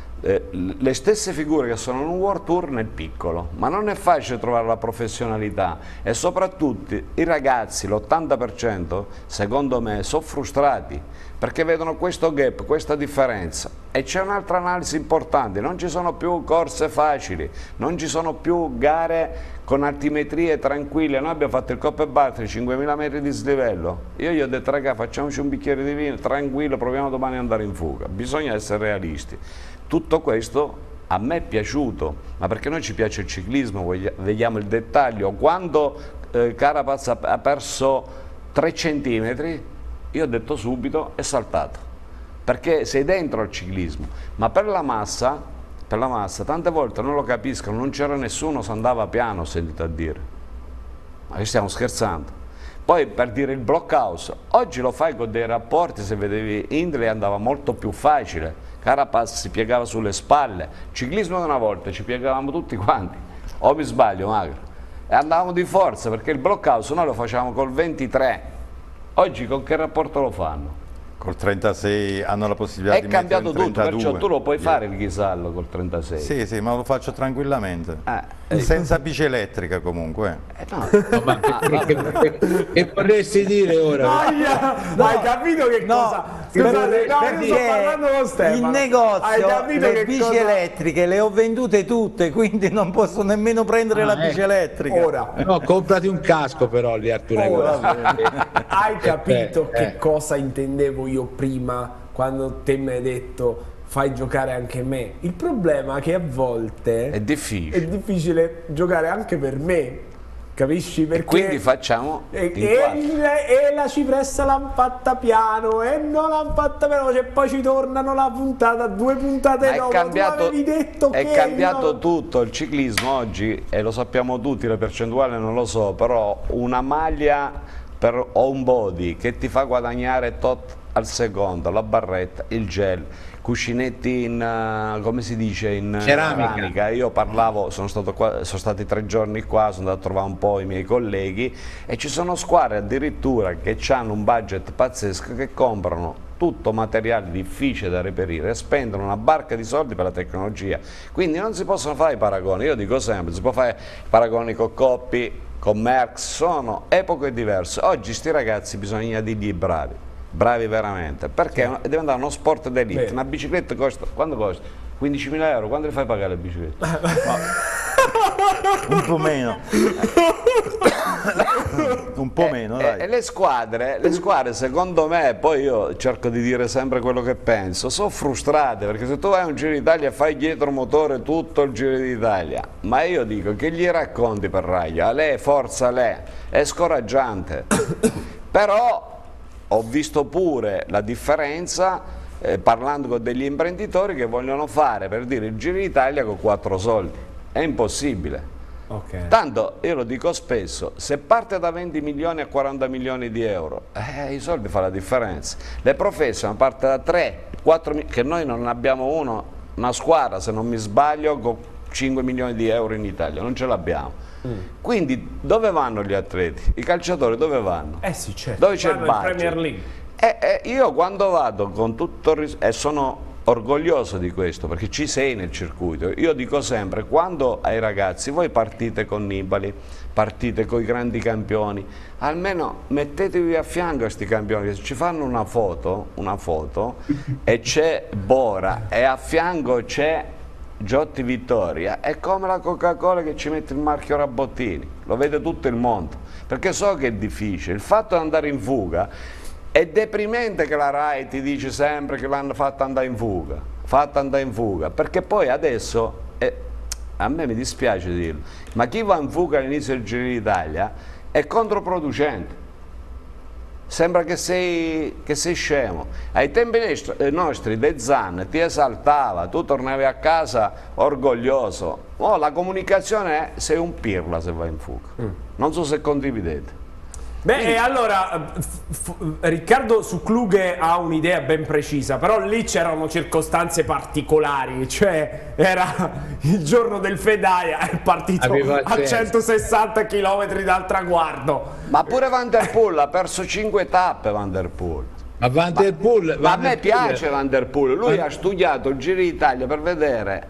le stesse figure che sono in un World Tour nel piccolo, ma non è facile trovare la professionalità, e soprattutto i ragazzi, l'80% secondo me sono frustrati perché vedono questo gap, questa differenza. E c'è un'altra analisi importante: non ci sono più corse facili, non ci sono più gare con altimetrie tranquille. Noi abbiamo fatto il Coppa e Bartoli, 5.000 metri di slivello, io gli ho detto raga, facciamoci un bicchiere di vino, tranquillo, proviamo domani ad andare in fuga. Bisogna essere realisti. Tutto questo a me è piaciuto, ma perché noi ci piace il ciclismo, vediamo il dettaglio. Quando Carapaz ha perso 3 centimetri, io ho detto subito è saltato, perché sei dentro al ciclismo. Ma per la massa tante volte non lo capiscono, non c'era nessuno, si andava piano, ho sentito a dire. Ma stiamo scherzando? Poi per dire il blockhouse, oggi lo fai con dei rapporti, se vedevi Hindley andava molto più facile, Carapaz si piegava sulle spalle, ciclismo di una volta ci piegavamo tutti quanti, o mi sbaglio Magro? E andavamo di forza, perché il blockhouse noi lo facevamo col 23, oggi con che rapporto lo fanno? Col 36 hanno la possibilità di mettere in 32. È cambiato tutto, perciò tu lo puoi fare il ghisallo col 36. Sì, sì, ma lo faccio tranquillamente. Senza bici elettrica comunque. Che vorresti dire ora? Hai capito che cosa? Scusate, io sto parlando con Stefano. In negozio le bici elettriche le ho vendute tutte, quindi non posso nemmeno prendere la bici elettrica. Ora. No, comprati un casco però lì, Arturo. Hai capito che cosa intendevo io prima quando te mi hai detto fai giocare anche me? Il problema è che a volte è difficile giocare anche per me, capisci? Perché e quindi facciamo e la cipressa l'hanno fatta piano e non l'hanno fatta veloce, e poi ci tornano la puntata, 2 puntate dopo. È cambiato tutto il ciclismo oggi, e lo sappiamo tutti, le percentuali non lo so, però una maglia per un body che ti fa guadagnare tot al secondo, la barretta, il gel, cuscinetti in, come si dice, in ceramica. Io parlavo, sono stati 3 giorni qua, sono andato a trovare un po' i miei colleghi e ci sono squadre addirittura che hanno un budget pazzesco, che comprano tutto materiale difficile da reperire e spendono una barca di soldi per la tecnologia. Quindi non si possono fare i paragoni, io dico sempre, si può fare paragoni con Coppi, con Merckx, sono epoche diverse. Oggi sti ragazzi bisogna dirgli bravi veramente, perché è diventato uno sport d'elite. Una bicicletta costa, quanto costa? 15.000 euro, quando le fai pagare le biciclette? Un po' meno. Un po' meno, dai. E le squadre secondo me, poi io cerco di dire sempre quello che penso, sono frustrate, perché se tu vai a un Giro d'Italia fai dietro motore tutto il Giro d'Italia, ma io dico che gli racconti per Raglia, forza lei, è scoraggiante. Però ho visto pure la differenza parlando con degli imprenditori che vogliono fare, per dire, il Giro d'Italia con 4 soldi. È impossibile. Tanto io lo dico spesso, se parte da 20 milioni a 40 milioni di euro, i soldi fa la differenza. Le professional parte da 3, 4 milioni, che noi non abbiamo una squadra, se non mi sbaglio, con 5 milioni di euro in Italia, non ce l'abbiamo. Quindi dove vanno gli atleti? I calciatori dove vanno? Sì, certo. Dove c'è il budget? Premier League. Io quando vado con tutto il rispetto, e sono orgoglioso di questo perché ci sei nel circuito, io dico sempre, quando ai ragazzi voi partite con Nibali, partite con i grandi campioni, almeno mettetevi a fianco a questi campioni, che ci fanno una foto e c'è Bora e a fianco c'è Giotti Vittoria, è come la Coca-Cola che ci mette il marchio Rabottini, lo vede tutto il mondo, perché so che è difficile, il fatto di andare in fuga è deprimente, che la RAI ti dice sempre che l'hanno fatta andare in fuga, perché poi adesso, a me mi dispiace dirlo, ma chi va in fuga all'inizio del Giro d'Italia è controproducente. Sembra che sei scemo. Ai tempi nostri De Zan ti esaltava, tu tornavi a casa orgoglioso. La comunicazione è: sei un pirla se vai in fuga. Non so se condividete. E allora Riccardo su Klughe ha un'idea ben precisa, però lì c'erano circostanze particolari, cioè era il giorno del Fedaia, è partito a 160 km dal traguardo. Ma pure Van der Poel ha perso 5 tappe. Ma a me piace Van der Poel, lui ha studiato il Giro d'Italia per vedere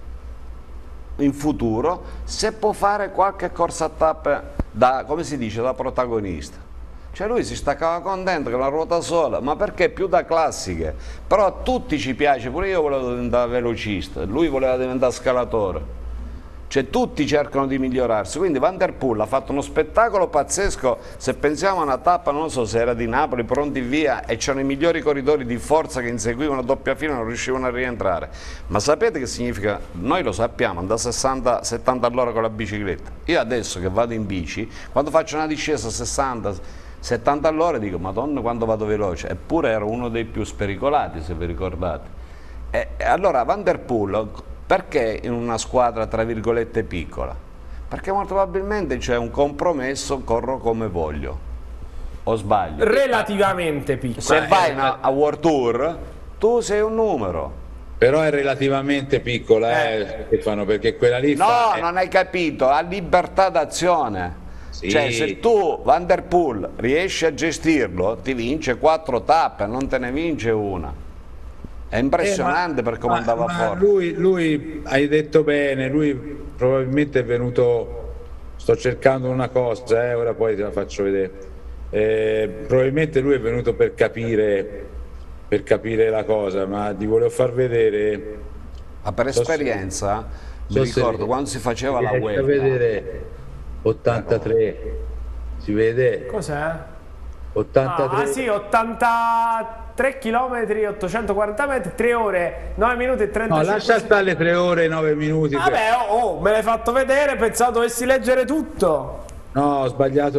in futuro se può fare qualche corsa a tappe da, come si dice, da protagonista. Cioè lui si staccava contento che la ruota sola, ma perché più da classiche. Però a tutti ci piace, pure io volevo diventare velocista, lui voleva diventare scalatore. Cioè tutti cercano di migliorarsi, quindi Van der Poel ha fatto uno spettacolo pazzesco. Se pensiamo a una tappa, non so se era di Napoli, pronti via, e c'erano i migliori corridori di forza che inseguivano doppia fila e non riuscivano a rientrare. Ma sapete che significa? Noi lo sappiamo, andare a 60-70 all'ora con la bicicletta. Io adesso che vado in bici, quando faccio una discesa a 60-70 all'ora dico: Madonna quando vado veloce. Eppure ero uno dei più spericolati, se vi ricordate. E allora Van der Poel, perché in una squadra tra virgolette piccola? Perché molto probabilmente c'è un compromesso, corro come voglio. O sbaglio? Relativamente piccola. Se vai a World Tour, tu sei un numero. Però è relativamente piccola, Stefano, perché quella lì non hai capito, ha libertà d'azione. Sì. Cioè se tu, Van der Poel, riesci a gestirlo, ti vince 4 tappe, non te ne vince una. È impressionante per come andava forte. Lui, hai detto bene, lui probabilmente è venuto, sto cercando una cosa, ora poi te la faccio vedere, probabilmente lui è venuto per capire la cosa, ma ti volevo far vedere. Ma per esperienza, mi ricordo quando si faceva la Vuelta. A vedere 83, si vede? Cos'è? 83. Sì, 83 km, 840 metri, 3 ore, 9 minuti e 35. No, lascia stare le 3 ore e 9 minuti. Vabbè, me l'hai fatto vedere, pensavo dovessi leggere tutto. No, ho sbagliato.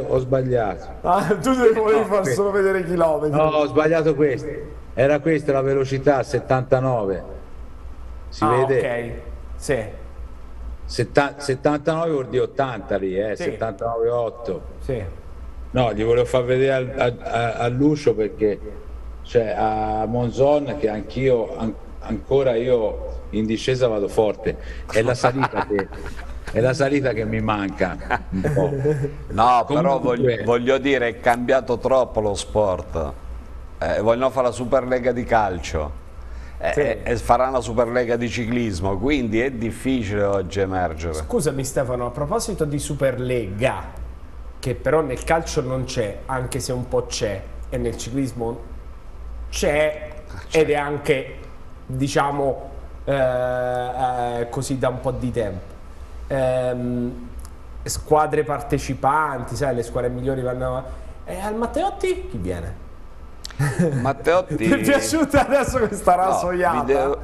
Tu volevi far solo vedere i chilometri. No, ho sbagliato questo. Era questa la velocità, 79. Si vede? Ok, sì. 79 vuol dire 80 lì, sì. 79,8. Sì. No, gli volevo far vedere a Lucio, perché cioè, a Monzon, che anch'io ancora io in discesa vado forte, è la salita che mi manca un po'. No, però voglio dire, è cambiato troppo lo sport. Vogliono fare la Superlega di calcio. E farà una Superlega di ciclismo, quindi è difficile oggi emergere. Scusami Stefano, a proposito di Superlega, che però nel calcio non c'è, anche se un po' c'è, e nel ciclismo c'è, ed è anche, diciamo, così da un po' di tempo. Squadre partecipanti, sai, le squadre migliori vanno... al Matteotti chi viene? Matteotti... Ti è piaciuta adesso questa rasoiata?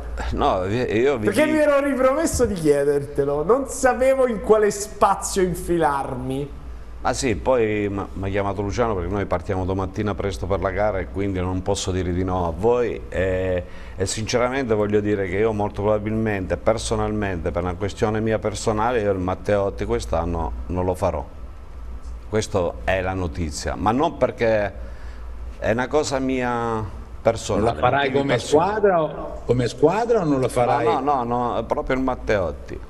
Perché mi ero ripromesso di chiedertelo, non sapevo in quale spazio infilarmi. Ma sì, poi mi ha chiamato Luciano perché noi partiamo domattina presto per la gara e quindi non posso dire di no a voi e sinceramente voglio dire che io molto probabilmente, personalmente, per una questione mia personale, io il Matteotti quest'anno non lo farò. Questa è la notizia, ma non perché... È una cosa mia personale. La farai come squadra o non la farai? No, proprio il Matteotti.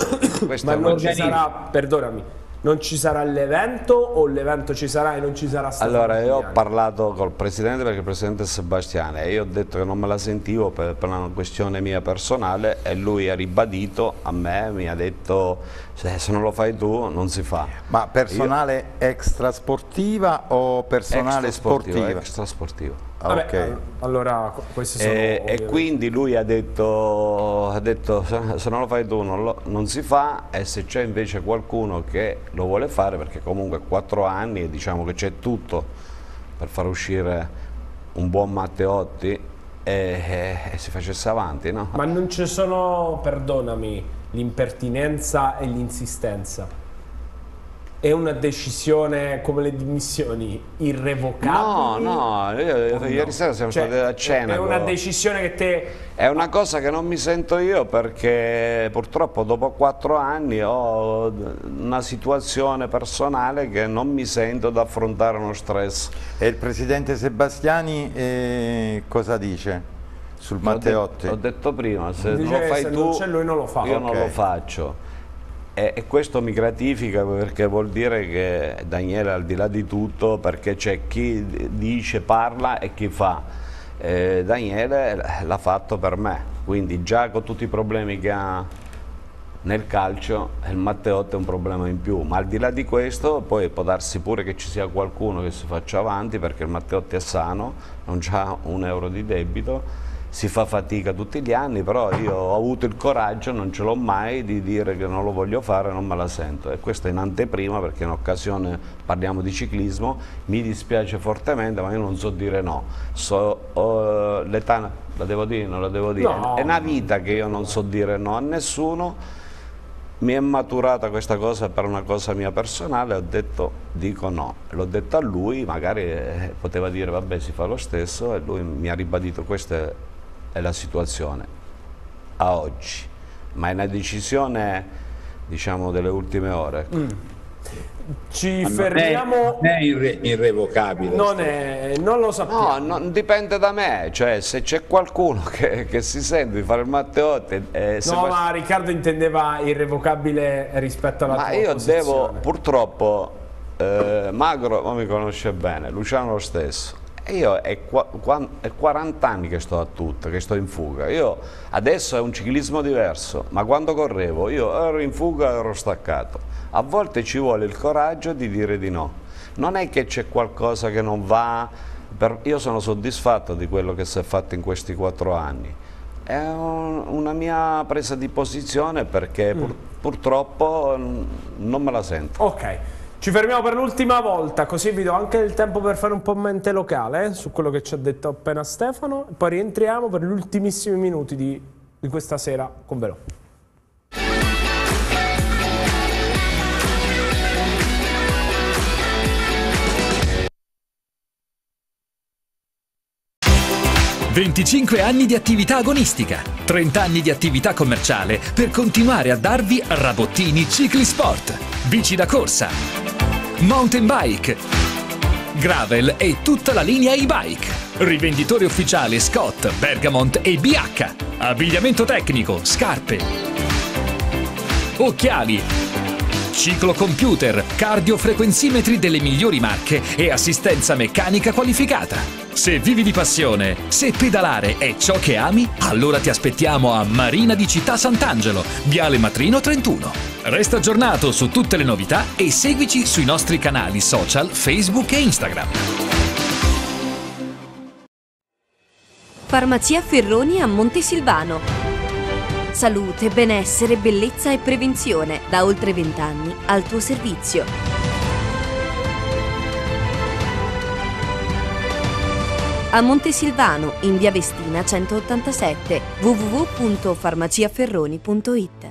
Ma non ci sarà, perdonami, non ci sarà l'evento o l'evento ci sarà e non ci sarà stato? Allora, io ho parlato col presidente perché il presidente è Sebastiani e io ho detto che non me la sentivo per una questione mia personale e lui ha ribadito a me, mi ha detto se non lo fai tu non si fa. Ma personale extrasportiva o personale sportiva? Extrasportiva. Vabbè, okay. Allora questi sono e quindi lui ha detto se non lo fai tu non si fa, e se c'è invece qualcuno che lo vuole fare, perché comunque 4 anni e diciamo che c'è tutto per far uscire un buon Matteotti e si facesse avanti, no? Ma non ci sono, perdonami, l'impertinenza e l'insistenza? È una decisione come le dimissioni irrevocabili? No, ieri sera siamo stati a cena. È una decisione che te... È una cosa che non mi sento io, perché purtroppo dopo 4 anni ho una situazione personale che non mi sento ad affrontare uno stress. E il presidente Sebastiani cosa dice sul Matteotti? Ho detto prima, se non lo fai tu, lui non lo fa. Io non lo faccio. E questo mi gratifica, perché vuol dire che Daniele, al di là di tutto, perché c'è chi dice, parla e chi fa, Daniele l'ha fatto per me, quindi già con tutti i problemi che ha nel calcio il Matteotti è un problema in più, ma al di là di questo poi può darsi pure che ci sia qualcuno che si faccia avanti, perché il Matteotti è sano, non c'ha un euro di debito, si fa fatica tutti gli anni, però io ho avuto il coraggio, non ce l'ho mai, di dire che non lo voglio fare, non me la sento, e questo in anteprima, perché in occasione parliamo di ciclismo, mi dispiace fortemente, ma io non so dire no, l'età la devo dire, non la devo dire, no. È una vita che io non so dire no a nessuno, mi è maturata questa cosa per una cosa mia personale, ho detto dico no, l'ho detto a lui, magari poteva dire vabbè si fa lo stesso, e lui mi ha ribadito questa è la situazione a oggi, ma è una decisione diciamo delle ultime ore. Ci fermiamo. Non è irrevocabile. Non lo sappiamo. No, dipende da me, cioè se c'è qualcuno che si sente di fare il Matteotti. No, ma Riccardo intendeva irrevocabile rispetto alla tua posizione. Devo, purtroppo, Magro non mi conosce bene, Luciano lo stesso. Io è 40 anni che sto a tutto, che sto in fuga. Io adesso è un ciclismo diverso, ma quando correvo io ero in fuga e ero staccato. A volte ci vuole il coraggio di dire di no. Non è che c'è qualcosa che non va, io sono soddisfatto di quello che si è fatto in questi 4 anni. È una mia presa di posizione, perché purtroppo non me la sento. Ok. Ci fermiamo per l'ultima volta, così vi do anche il tempo per fare un po' mente locale su quello che ci ha detto appena Stefano, e poi rientriamo per gli ultimissimi minuti di questa sera con Velò. «25 anni di attività agonistica, 30 anni di attività commerciale per continuare a darvi Rabottini Ciclisport, bici da corsa, mountain bike, gravel e tutta la linea e-bike. Rivenditore ufficiale Scott, Bergamont e BH. Abbigliamento tecnico, scarpe, occhiali, ciclocomputer, cardiofrequenzimetri delle migliori marche e assistenza meccanica qualificata. Se vivi di passione, se pedalare è ciò che ami, allora ti aspettiamo a Marina di Città Sant'Angelo, Viale Matrino 31. Resta aggiornato su tutte le novità e seguici sui nostri canali social Facebook e Instagram. Farmacia Ferroni a Montesilvano. Salute, benessere, bellezza e prevenzione da oltre 20 anni al tuo servizio. A Montesilvano, in via Vestina 187, www.farmaciaferroni.it.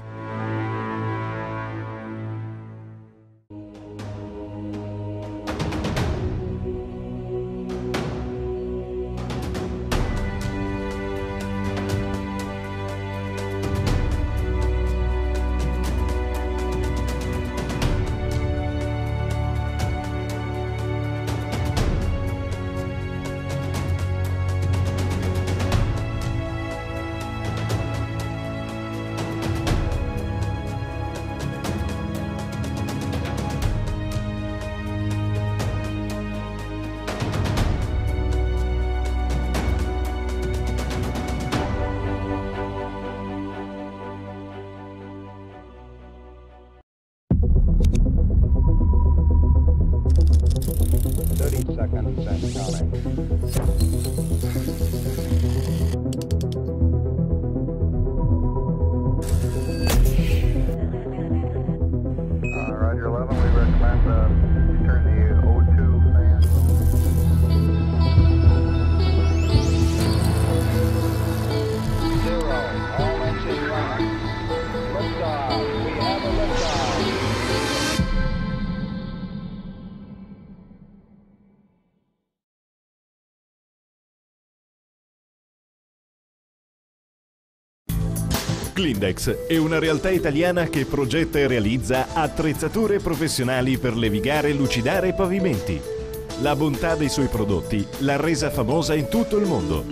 Clindex è una realtà italiana che progetta e realizza attrezzature professionali per levigare, lucidare i pavimenti. La bontà dei suoi prodotti l'ha resa famosa in tutto il mondo.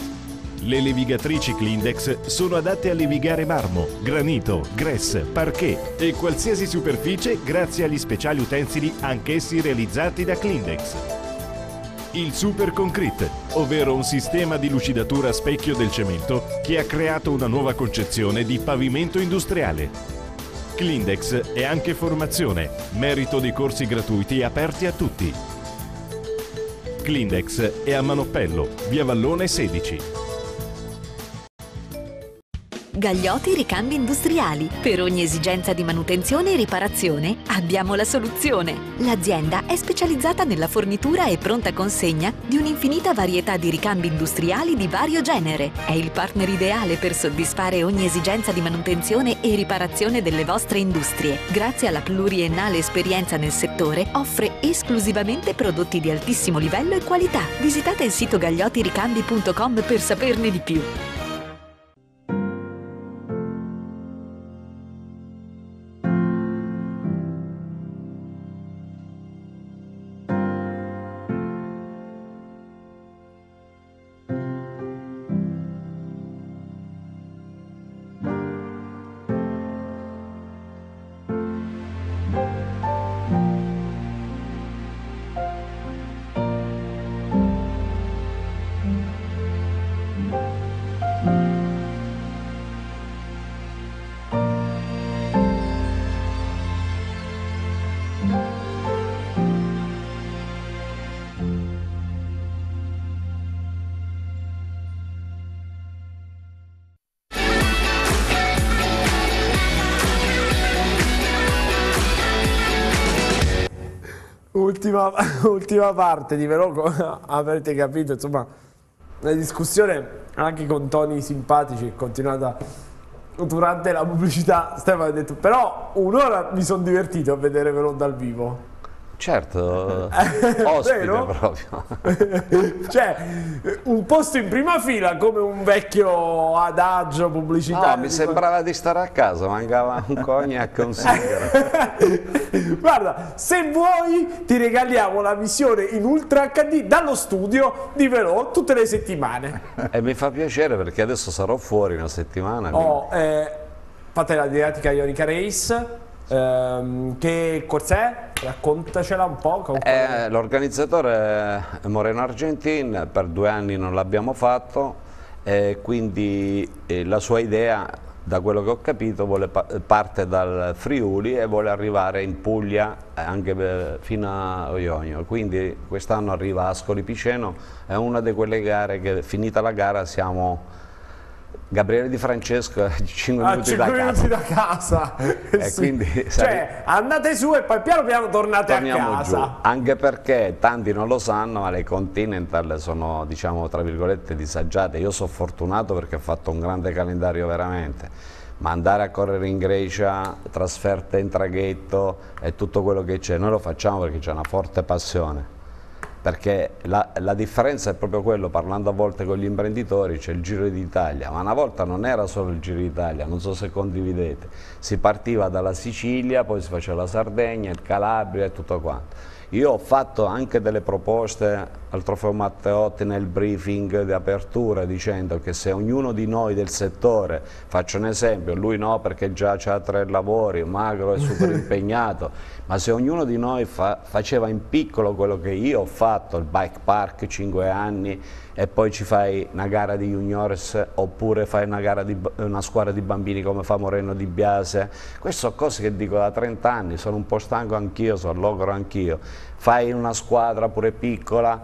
Le levigatrici Clindex sono adatte a levigare marmo, granito, grès, parquet e qualsiasi superficie grazie agli speciali utensili anch'essi realizzati da Clindex. Il Super Concrete, ovvero un sistema di lucidatura a specchio del cemento che ha creato una nuova concezione di pavimento industriale. Clindex è anche formazione, merito di corsi gratuiti aperti a tutti. Clindex è a Manoppello, via Vallone 16. Gagliotti Ricambi Industriali. Per ogni esigenza di manutenzione e riparazione abbiamo la soluzione. L'azienda è specializzata nella fornitura e pronta consegna di un'infinita varietà di ricambi industriali di vario genere. È il partner ideale per soddisfare ogni esigenza di manutenzione e riparazione delle vostre industrie. Grazie alla pluriennale esperienza nel settore, offre esclusivamente prodotti di altissimo livello e qualità. Visitate il sito gagliottiricambi.com per saperne di più. Ultima parte di Veloco, avrete capito, insomma, la discussione anche con toni simpatici è continuata durante la pubblicità. Stefano ha detto, però un'ora mi sono divertito a vedere Veloco dal vivo. Certo, ospite Vero? proprio. Cioè, un posto in prima fila come un vecchio adagio pubblicitario. No, mi sembrava di stare a casa, mancava un cognac e un sigaro. Guarda, se vuoi ti regaliamo la visione in Ultra HD dallo studio di Velò tutte le settimane. E mi fa piacere perché adesso sarò fuori una settimana. Fate la didattica Ionica Race. Che cos'è? Raccontacela un po'. L'organizzatore è Moreno Argentin, per 2 anni non l'abbiamo fatto, quindi la sua idea, da quello che ho capito, parte dal Friuli e vuole arrivare in Puglia anche fino a Ionio, quindi quest'anno arriva a Ascoli Piceno, è una di quelle gare che finita la gara siamo Gabriele Di Francesco 5 minuti da casa. E sì. Quindi, cioè, andate su e poi piano piano tornate a casa. Giù. Anche perché tanti non lo sanno, ma le Continental sono, diciamo, tra virgolette disagiate. Io sono fortunato perché ho fatto un grande calendario veramente, ma andare a correre in Grecia, trasferte in traghetto e tutto quello che c'è, noi lo facciamo perché c'è una forte passione. Perché la differenza è proprio quello, parlando a volte con gli imprenditori, c'è il Giro d'Italia, ma una volta non era solo il Giro d'Italia, non so se condividete, si partiva dalla Sicilia, poi si faceva la Sardegna, il Calabria e tutto quanto. Io ho fatto anche delle proposte al Trofeo Matteotti nel briefing di apertura dicendo che se ognuno di noi del settore, faccio un esempio, lui no perché già ha 3 lavori, magro è super impegnato, ma se ognuno di noi faceva in piccolo quello che io ho fatto, il bike park 5 anni e poi ci fai una gara di juniors oppure fai una squadra di bambini come fa Moreno di Biase, queste sono cose che dico da 30 anni, sono un po' stanco anch'io, sono logro anch'io, fai una squadra pure piccola,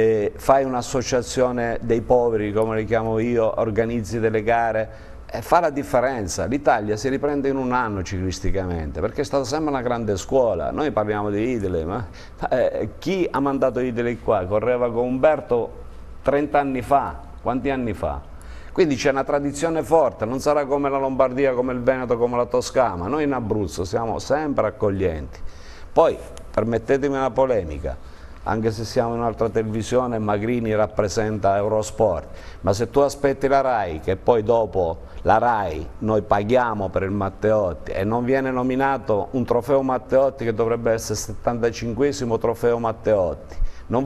fai un'associazione dei poveri come le chiamo io, organizzi delle gare, fa la differenza. L'Italia si riprende in un anno ciclisticamente perché è stata sempre una grande scuola. Noi parliamo di Idley, ma chi ha mandato Idley qua? Correva con Umberto 30 anni fa, quanti anni fa? Quindi c'è una tradizione forte, non sarà come la Lombardia, come il Veneto, come la Toscana. Noi in Abruzzo siamo sempre accoglienti. Poi, permettetemi una polemica, anche se siamo in un'altra televisione, Magrini rappresenta Eurosport, ma se tu aspetti la RAI, che poi dopo la RAI noi paghiamo per il Matteotti e non viene nominato un trofeo Matteotti che dovrebbe essere il 75esimo trofeo Matteotti,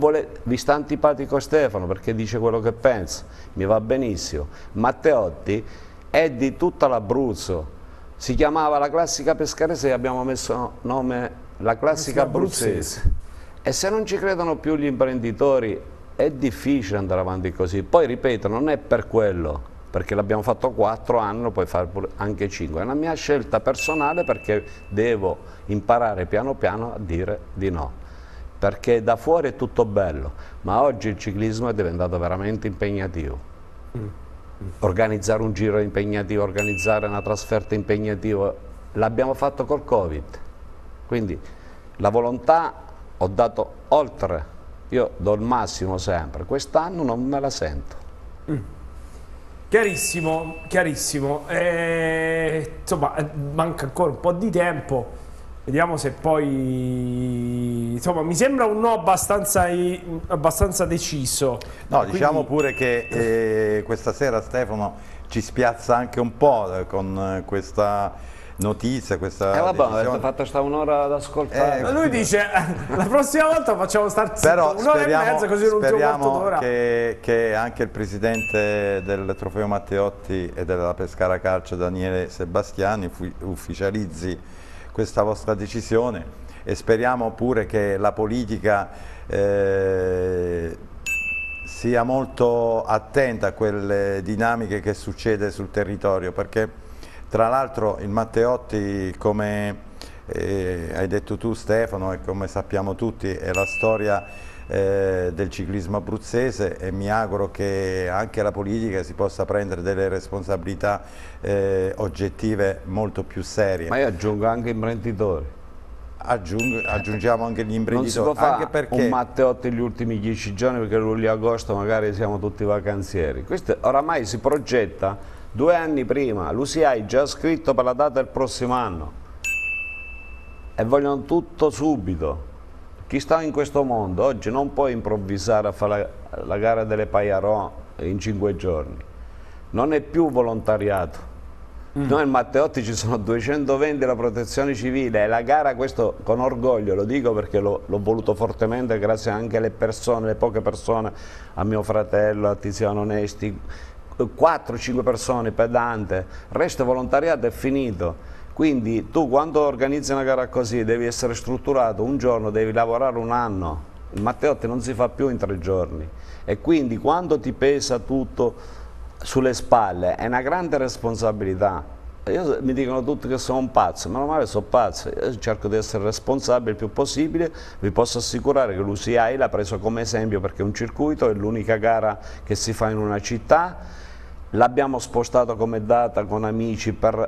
vi sta antipatico Stefano perché dice quello che pensa, mi va benissimo, Matteotti è di tutta l'Abruzzo, si chiamava la classica pescarese e abbiamo messo nome la classica abruzzese. E se non ci credono più gli imprenditori è difficile andare avanti così. Poi ripeto, non è per quello, perché l'abbiamo fatto 4 anni, lo puoi fare anche 5. È una mia scelta personale perché devo imparare piano piano a dire di no. Perché da fuori è tutto bello, ma oggi il ciclismo è diventato veramente impegnativo. Organizzare un giro è impegnativo, organizzare una trasferta è impegnativo. L'abbiamo fatto col Covid. Quindi la volontà ho dato oltre, io do il massimo sempre, quest'anno non me la sento. Chiarissimo, chiarissimo. Insomma, manca ancora un po' di tempo, vediamo se poi... Insomma, mi sembra un no abbastanza deciso. No, quindi... diciamo pure che questa sera Stefano ci spiazza anche un po' con questa... notizia, questa vabbè, decisione. avete fatto sta un'ora ad ascoltare. Ma lui dice la prossima volta facciamo stare un'ora e mezza così non un quarto d'ora. Che anche il presidente del Trofeo Matteotti e della Pescara Calcio Daniele Sebastiani ufficializzi questa vostra decisione e speriamo pure che la politica sia molto attenta a quelle dinamiche che succede sul territorio, perché tra l'altro il Matteotti, come hai detto tu Stefano e come sappiamo tutti, è la storia del ciclismo abruzzese e mi auguro che anche la politica si possa prendere delle responsabilità oggettive molto più serie. Ma io aggiungo anche imprenditori. Aggiungiamo anche gli imprenditori. Non si può fare anche perché... un Matteotti gli ultimi 10 giorni perché luglio-agosto magari siamo tutti vacanzieri. Questo oramai si progetta 2 anni prima, l'UCI già scritto per la data del prossimo anno e vogliono tutto subito. Chi sta in questo mondo oggi non può improvvisare a fare la gara delle Paillarò in 5 giorni, non è più volontariato. Noi al Matteotti ci sono 220 la protezione civile e la gara, questo con orgoglio lo dico perché l'ho voluto fortemente grazie anche alle persone, le poche persone, a mio fratello, a Tiziano Onesti, 4-5 persone, pedante, il resto volontariato è finito. Quindi tu quando organizzi una gara così devi essere strutturato, un giorno devi lavorare un anno, il Matteotti non si fa più in 3 giorni e quindi quando ti pesa tutto sulle spalle è una grande responsabilità. Mi dicono tutti che sono un pazzo, ma normale sono pazzo, io cerco di essere responsabile il più possibile, vi posso assicurare che l'UCI l'ha preso come esempio perché è un circuito, è l'unica gara che si fa in una città, l'abbiamo spostato come data con amici per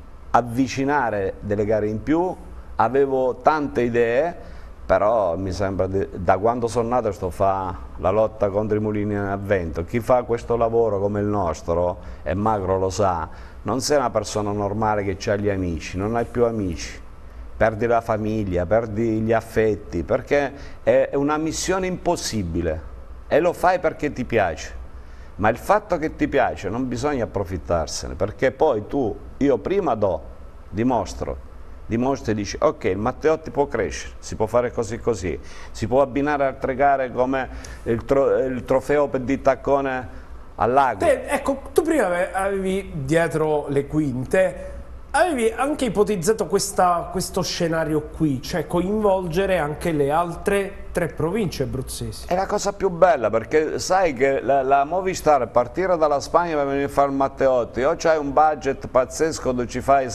avvicinare delle gare in più, avevo tante idee, però mi sembra, da quando sono nato sto fa la lotta contro i mulini a vento, chi fa questo lavoro come il nostro, e Magro lo sa, non sei una persona normale che ha gli amici, non hai più amici, perdi la famiglia, perdi gli affetti, perché è una missione impossibile e lo fai perché ti piace, ma il fatto che ti piace non bisogna approfittarsene, perché poi io prima dimostro e dici ok, il Matteotti può crescere, si può fare così così, si può abbinare altre gare come il trofeo di Taccone all'Ago. Ecco, tu prima avevi dietro le quinte, avevi anche ipotizzato questo scenario qui, cioè coinvolgere anche le altre 3 province abruzzesi. È la cosa più bella perché sai che la Movistar partire dalla Spagna per venire a fare il Matteotti, o c'hai un budget pazzesco dove ci fai,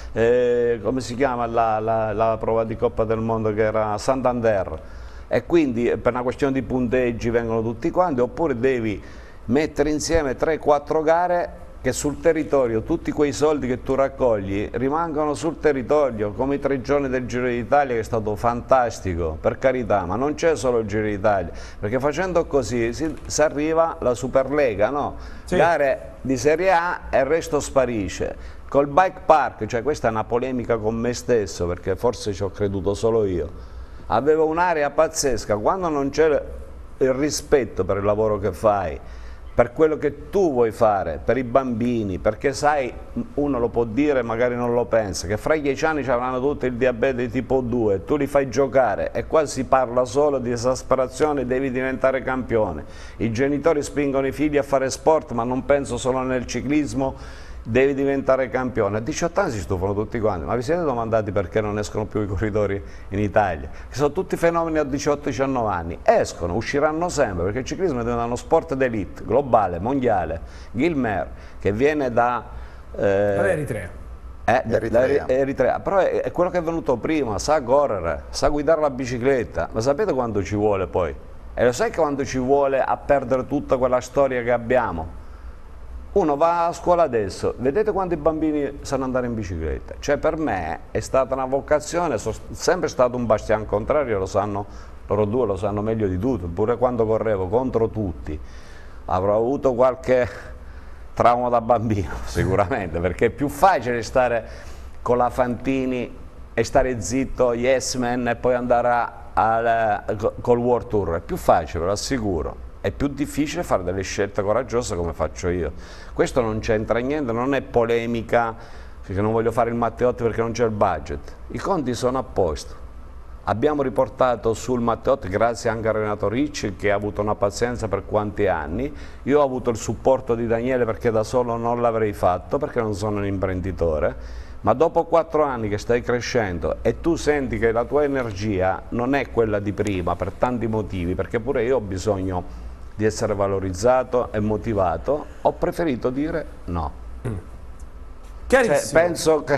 come si chiama la prova di Coppa del Mondo che era Santander, e quindi per una questione di punteggi vengono tutti quanti, oppure devi mettere insieme 3-4 gare che sul territorio, tutti quei soldi che tu raccogli rimangono sul territorio, come i 3 giorni del Giro d'Italia che è stato fantastico, per carità, ma non c'è solo il Giro d'Italia, perché facendo così si arriva alla Superlega, no? Sì. Gare di Serie A e il resto sparisce. Col bike park, cioè questa è una polemica con me stesso, perché forse ci ho creduto solo io, avevo un'area pazzesca, quando non c'è il rispetto per il lavoro che fai, per quello che tu vuoi fare, per i bambini, perché sai, uno lo può dire, magari non lo pensa, che fra 10 anni avranno tutti il diabete tipo 2, tu li fai giocare e qua si parla solo di esasperazione, devi diventare campione. I genitori spingono i figli a fare sport, ma non penso solo nel ciclismo, devi diventare campione. A 18 anni si stufano tutti quanti, ma vi siete domandati perché non escono più i corridori in Italia? Che sono tutti fenomeni a 18-19 anni, escono, usciranno sempre, perché il ciclismo è diventato uno sport d'elite, globale, mondiale. Gilmer, che viene dall'Eritrea. Eritrea, però è quello che è venuto prima, sa correre, sa guidare la bicicletta, ma sapete quanto ci vuole poi? E lo sai quanto ci vuole a perdere tutta quella storia che abbiamo? Uno va a scuola adesso, vedete quanti bambini sanno andare in bicicletta? Cioè per me è stata una vocazione, sono sempre stato un bastian contrario, lo sanno, loro due lo sanno meglio di tutto, pure quando correvo contro tutti avrò avuto qualche trauma da bambino sicuramente, perché è più facile stare con la Fantini e stare zitto, yes man, e poi andare col World Tour, è più facile, ve lo assicuro. È più difficile fare delle scelte coraggiose come faccio io. Questo non c'entra niente, non è polemica, perché non voglio fare il Matteotti perché non c'è il budget. I conti sono a posto. Abbiamo riportato sul Matteotti, grazie anche a Renato Ricci, che ha avuto una pazienza per quanti anni. Io ho avuto il supporto di Daniele perché da solo non l'avrei fatto, perché non sono un imprenditore. Ma dopo 4 anni che stai crescendo e tu senti che la tua energia non è quella di prima per tanti motivi, perché pure io ho bisogno di essere valorizzato e motivato, ho preferito dire no. Chiarissimo. Cioè, penso che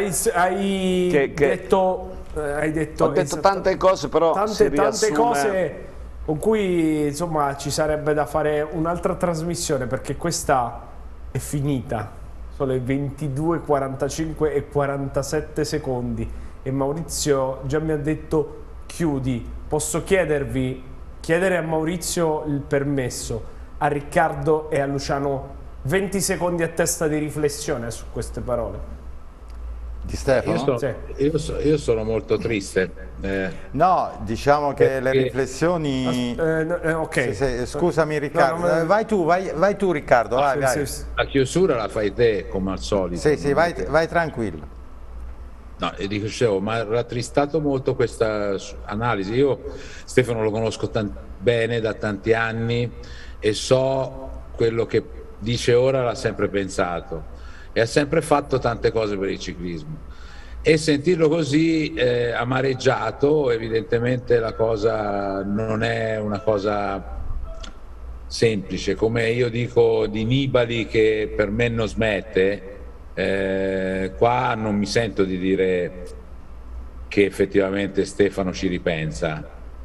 hai detto ho detto tante cose, però tante cose con cui insomma ci sarebbe da fare un'altra trasmissione, perché questa è finita, sono le 22:45 e 47 secondi e Maurizio già mi ha detto chiudi. Posso chiedere a Maurizio il permesso, a Riccardo e a Luciano 20 secondi a testa di riflessione su queste parole? Di Stefano? Io sono molto triste. No, diciamo che le riflessioni... ok. Scusami Riccardo, no, vai tu Riccardo, vai. La chiusura la fai te come al solito. Sì, vai tranquillo. No, e dicevo, mi ha rattristato molto questa analisi. Io Stefano lo conosco bene da tanti anni e so quello che dice ora, l'ha sempre pensato e ha sempre fatto tante cose per il ciclismo, e sentirlo così amareggiato, evidentemente la cosa non è una cosa semplice. Come io dico di Nibali che per me non smette, qua non mi sento di dire che effettivamente Stefano ci ripensa.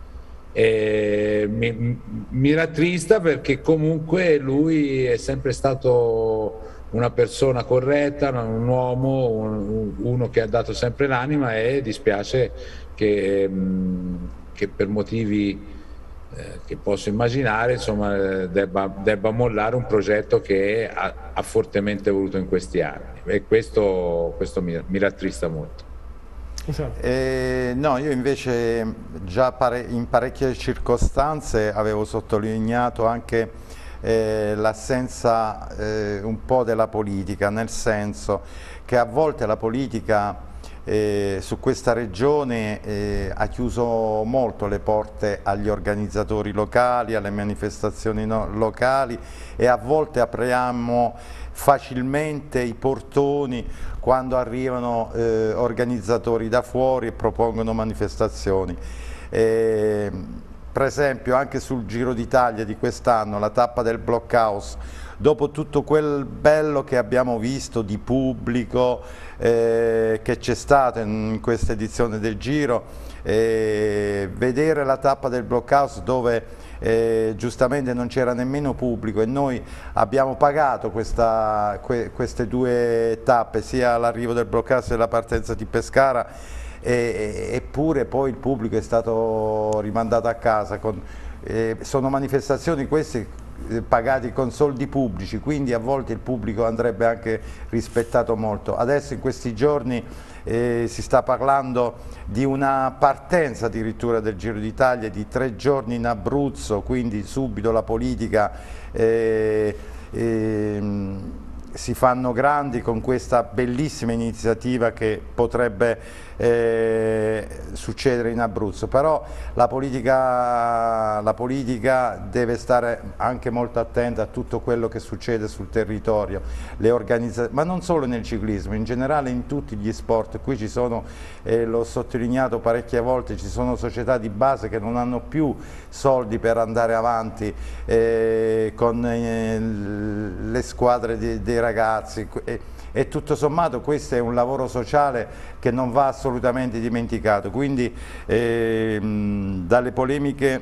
Mi rattrista perché comunque lui è sempre stato una persona corretta, un uomo, uno che ha dato sempre l'anima, e dispiace che per motivi che posso immaginare, insomma, debba mollare un progetto che ha fortemente voluto in questi anni, e questo mi rattrista molto. No, io invece già in parecchie circostanze avevo sottolineato anche l'assenza un po' della politica, nel senso che a volte la politica su questa regione ha chiuso molto le porte agli organizzatori locali, alle manifestazioni locali, e a volte apriamo facilmente i portoni quando arrivano organizzatori da fuori e propongono manifestazioni. Per esempio anche sul Giro d'Italia di quest'anno, la tappa del Blockhaus, dopo tutto quel bello che abbiamo visto di pubblico che c'è stato in questa edizione del Giro, vedere la tappa del Blockhaus dove giustamente non c'era nemmeno pubblico, e noi abbiamo pagato queste due tappe, sia l'arrivo del Blockhaus e la partenza di Pescara, eppure poi il pubblico è stato rimandato a casa. Sono manifestazioni queste pagati con soldi pubblici, quindi a volte il pubblico andrebbe anche rispettato molto. Adesso in questi giorni si sta parlando di una partenza addirittura del Giro d'Italia di 3 giorni in Abruzzo, quindi subito la politica si fanno grandi con questa bellissima iniziativa che potrebbe succedere in Abruzzo, però la politica deve stare anche molto attenta a tutto quello che succede sul territorio, ma non solo nel ciclismo, in generale in tutti gli sport. Qui ci sono, l'ho sottolineato parecchie volte, ci sono società di base che non hanno più soldi per andare avanti con le squadre dei ragazzi, e tutto sommato questo è un lavoro sociale che non va assolutamente dimenticato. Quindi dalle polemiche,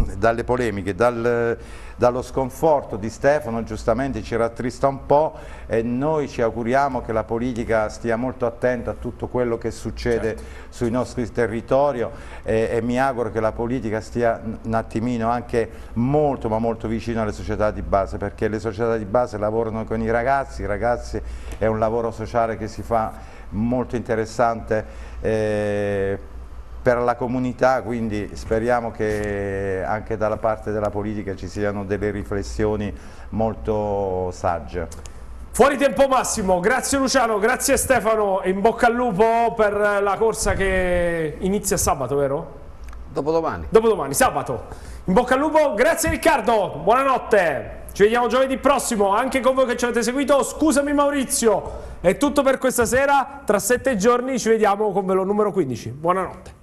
dallo sconforto di Stefano giustamente ci rattrista un po', e noi ci auguriamo che la politica stia molto attenta a tutto quello che succede sui nostri territori, e mi auguro che la politica stia un attimino anche molto ma molto vicino alle società di base, perché le società di base lavorano con i ragazzi è un lavoro sociale che si fa molto interessante per la comunità, quindi speriamo che anche dalla parte della politica ci siano delle riflessioni molto sagge. Fuori tempo Massimo, grazie Luciano, grazie Stefano, e in bocca al lupo per la corsa che inizia sabato, vero? Dopodomani. Dopodomani, sabato. In bocca al lupo, grazie Riccardo, buonanotte. Ci vediamo giovedì prossimo, anche con voi che ci avete seguito. Scusami Maurizio, è tutto per questa sera. Tra 7 giorni ci vediamo con Velo numero 15. Buonanotte.